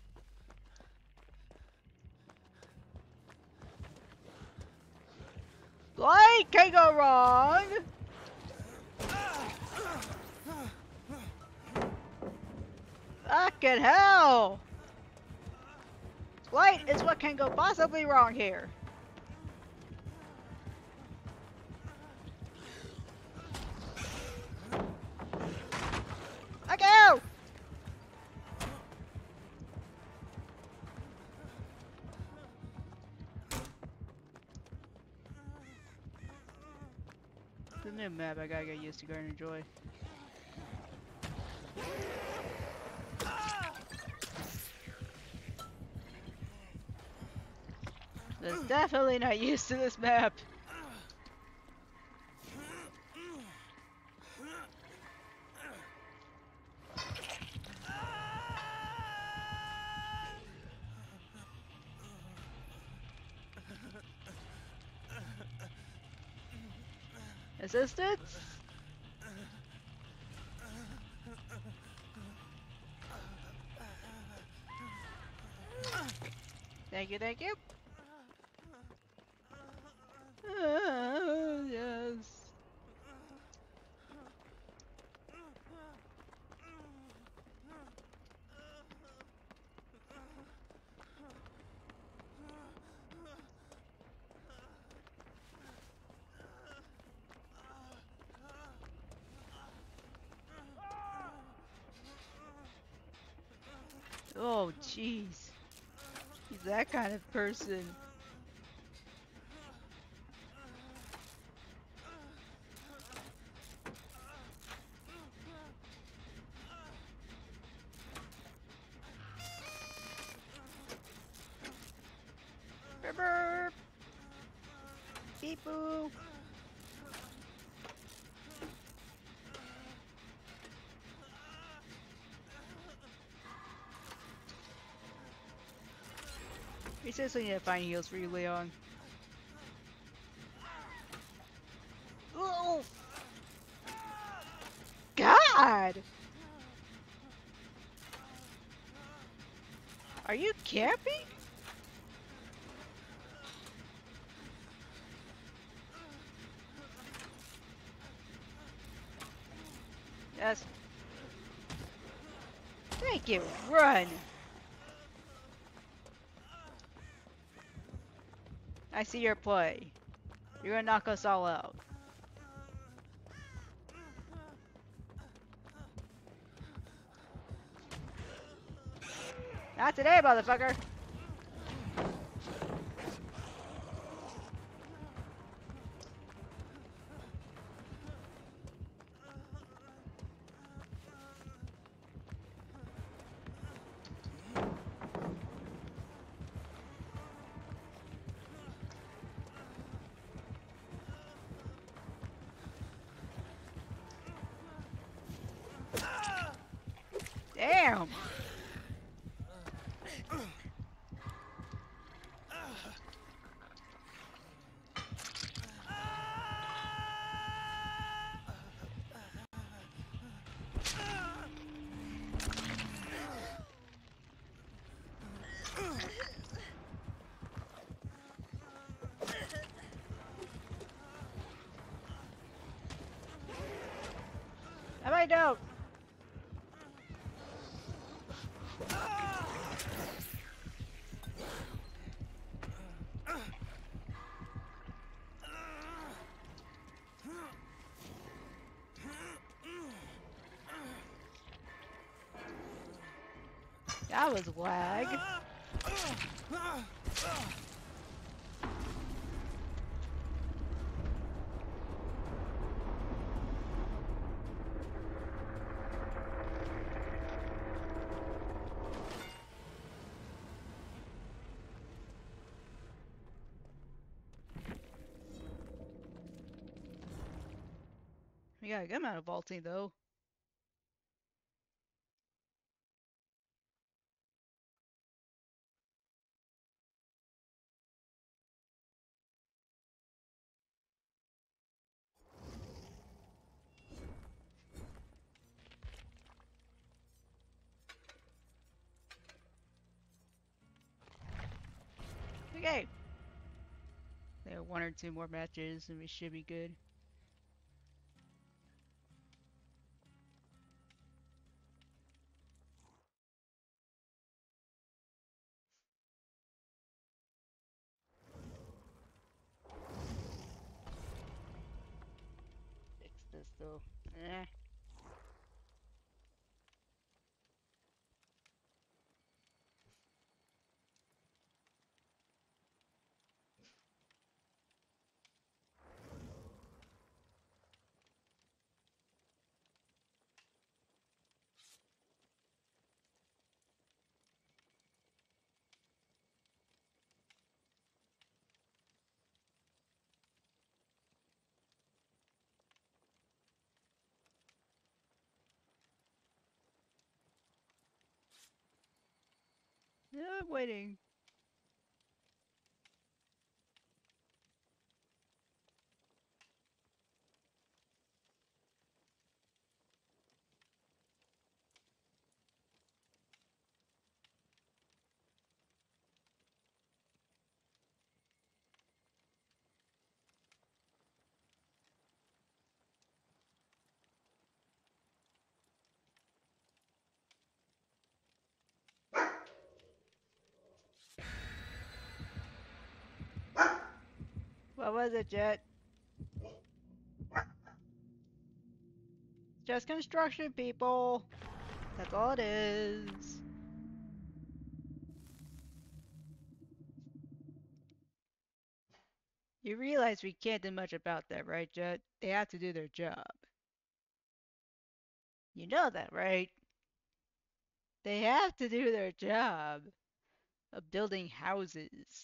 What can go wrong? Fucking hell! Light is what can go possibly wrong here. Let go! The new map, I gotta get used to Garden of Joy. That's definitely not used to this map. Assistance? Thank you, thank you. Yes. Oh, jeez. He's that kind of person. Burp, burp. Beep boo. We seriously need to find heals for you, Leon. Oh! God! Are you camping? Yes. Thank you. Run! I see your play. You're gonna knock us all out. Not today, motherfucker! Damn! I don't. That was lag. We We got a good amount of vaulting though. Okay. There are 1 or 2 more matches and we should be good. Fix this though. Eh. Yeah, I'm waiting. What was it, Jet? Just construction, people. That's all it is. You realize we can't do much about that, right, Jet? They have to do their job. You know that, right? They have to do their job of building houses.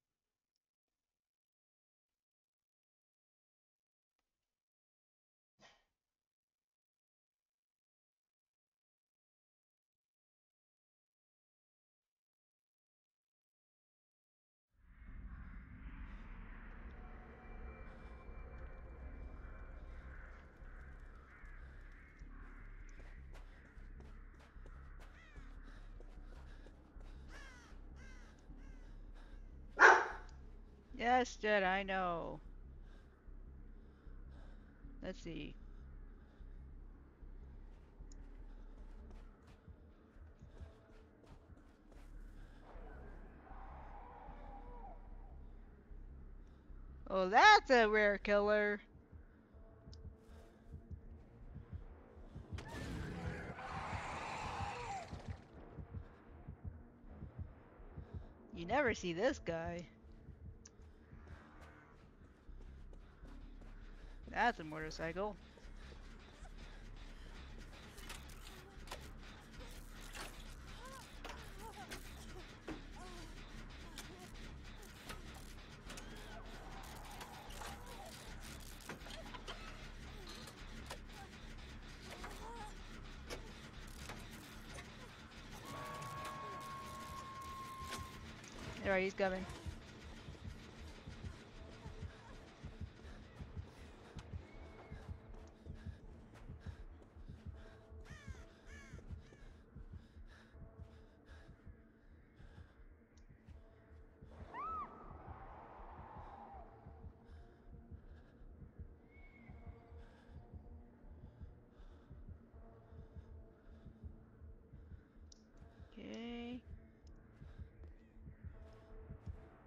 Yes, Jet, I know. Let's see. Oh, that's a rare killer. You never see this guy. That's a motorcycle. Alright, he's coming. Okay.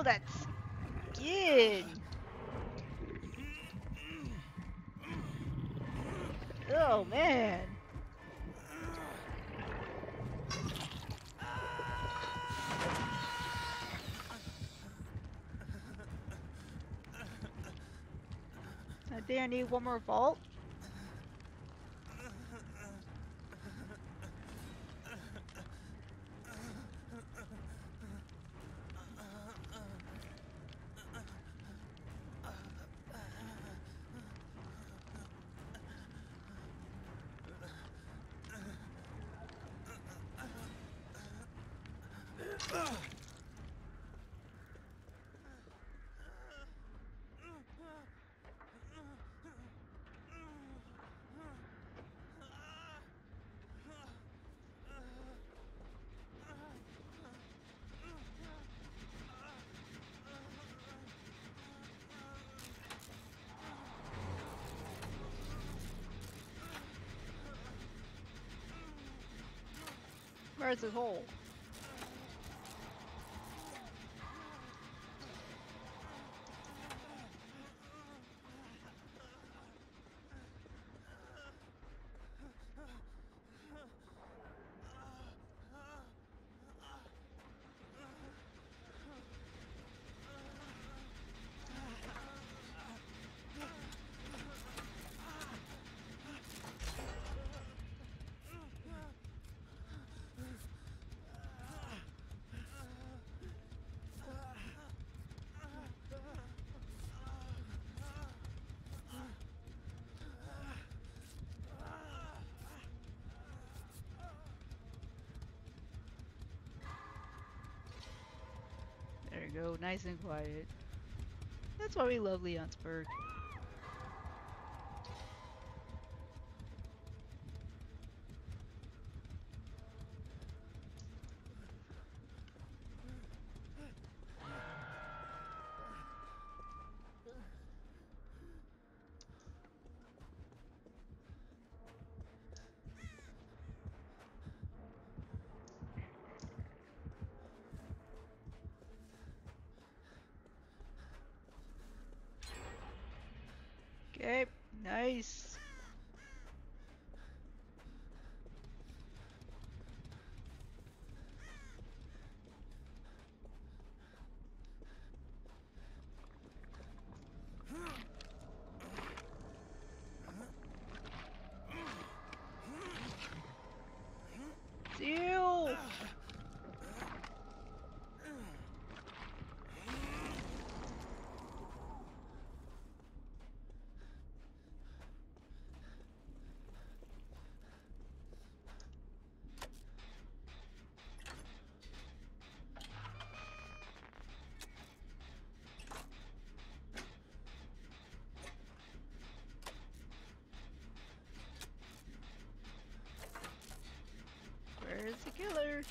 that skin! Oh man! I think I need one more vault. Where's the hole? There you go, nice and quiet. That's why we love Leonsburg. Okay, nice. Seal! Where's the killer?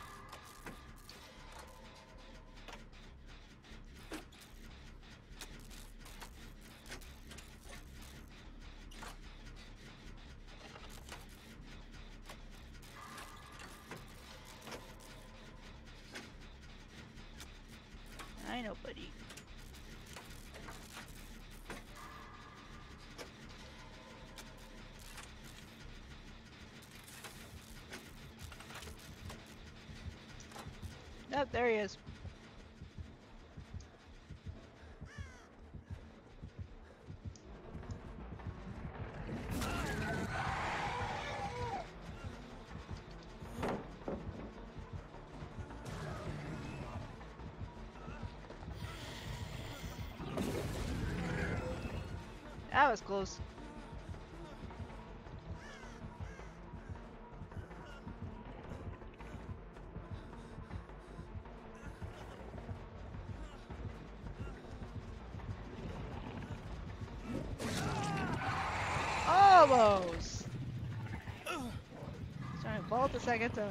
I know, buddy. Nope, there he is. That was close. Almost! Trying to vault the second time.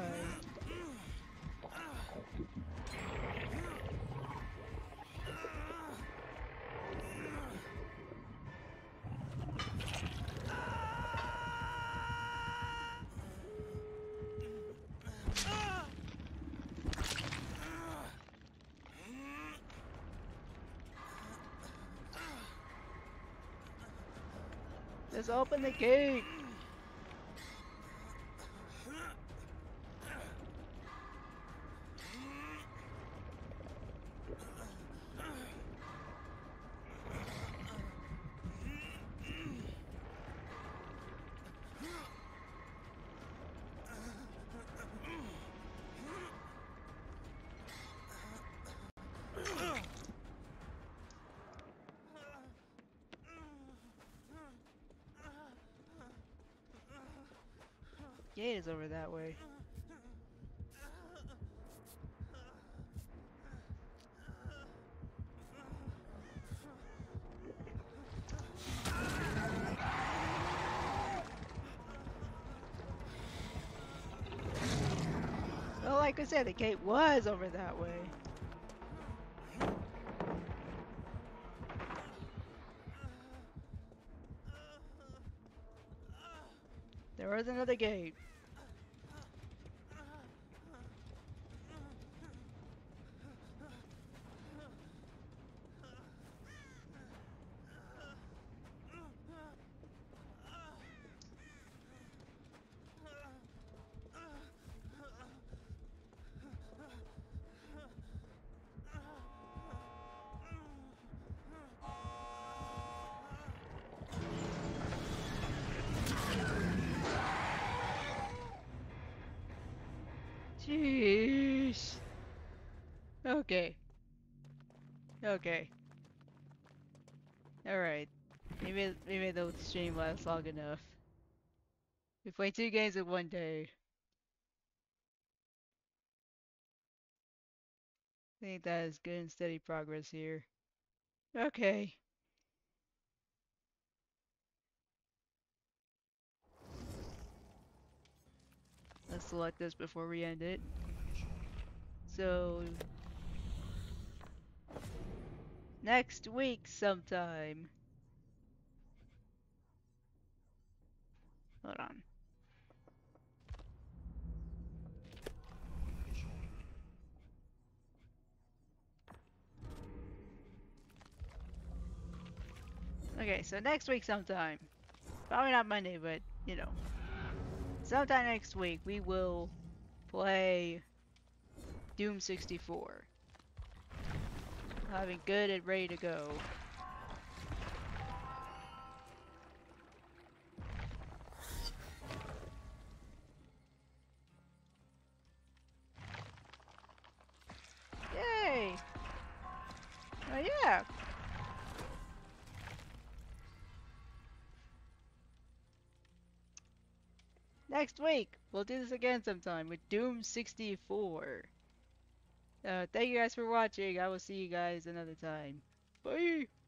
Just open the gate! Gate is over that way. Well, like I said, the gate was over that way. There was another gate. Jeez. Okay. Okay. Alright. Maybe the stream lasts long enough. We played 2 games in 1 day. I think that is good and steady progress here. Okay. Let's select this before we end it. So, next week sometime. Hold on. Okay, so next week sometime. Probably not Monday, but, you know. Sometime next week we will play Doom 64. Having good and ready to go. Yay! Oh yeah! Next week, we'll do this again sometime with Doom 64. Thank you guys for watching. I will see you guys another time. Bye!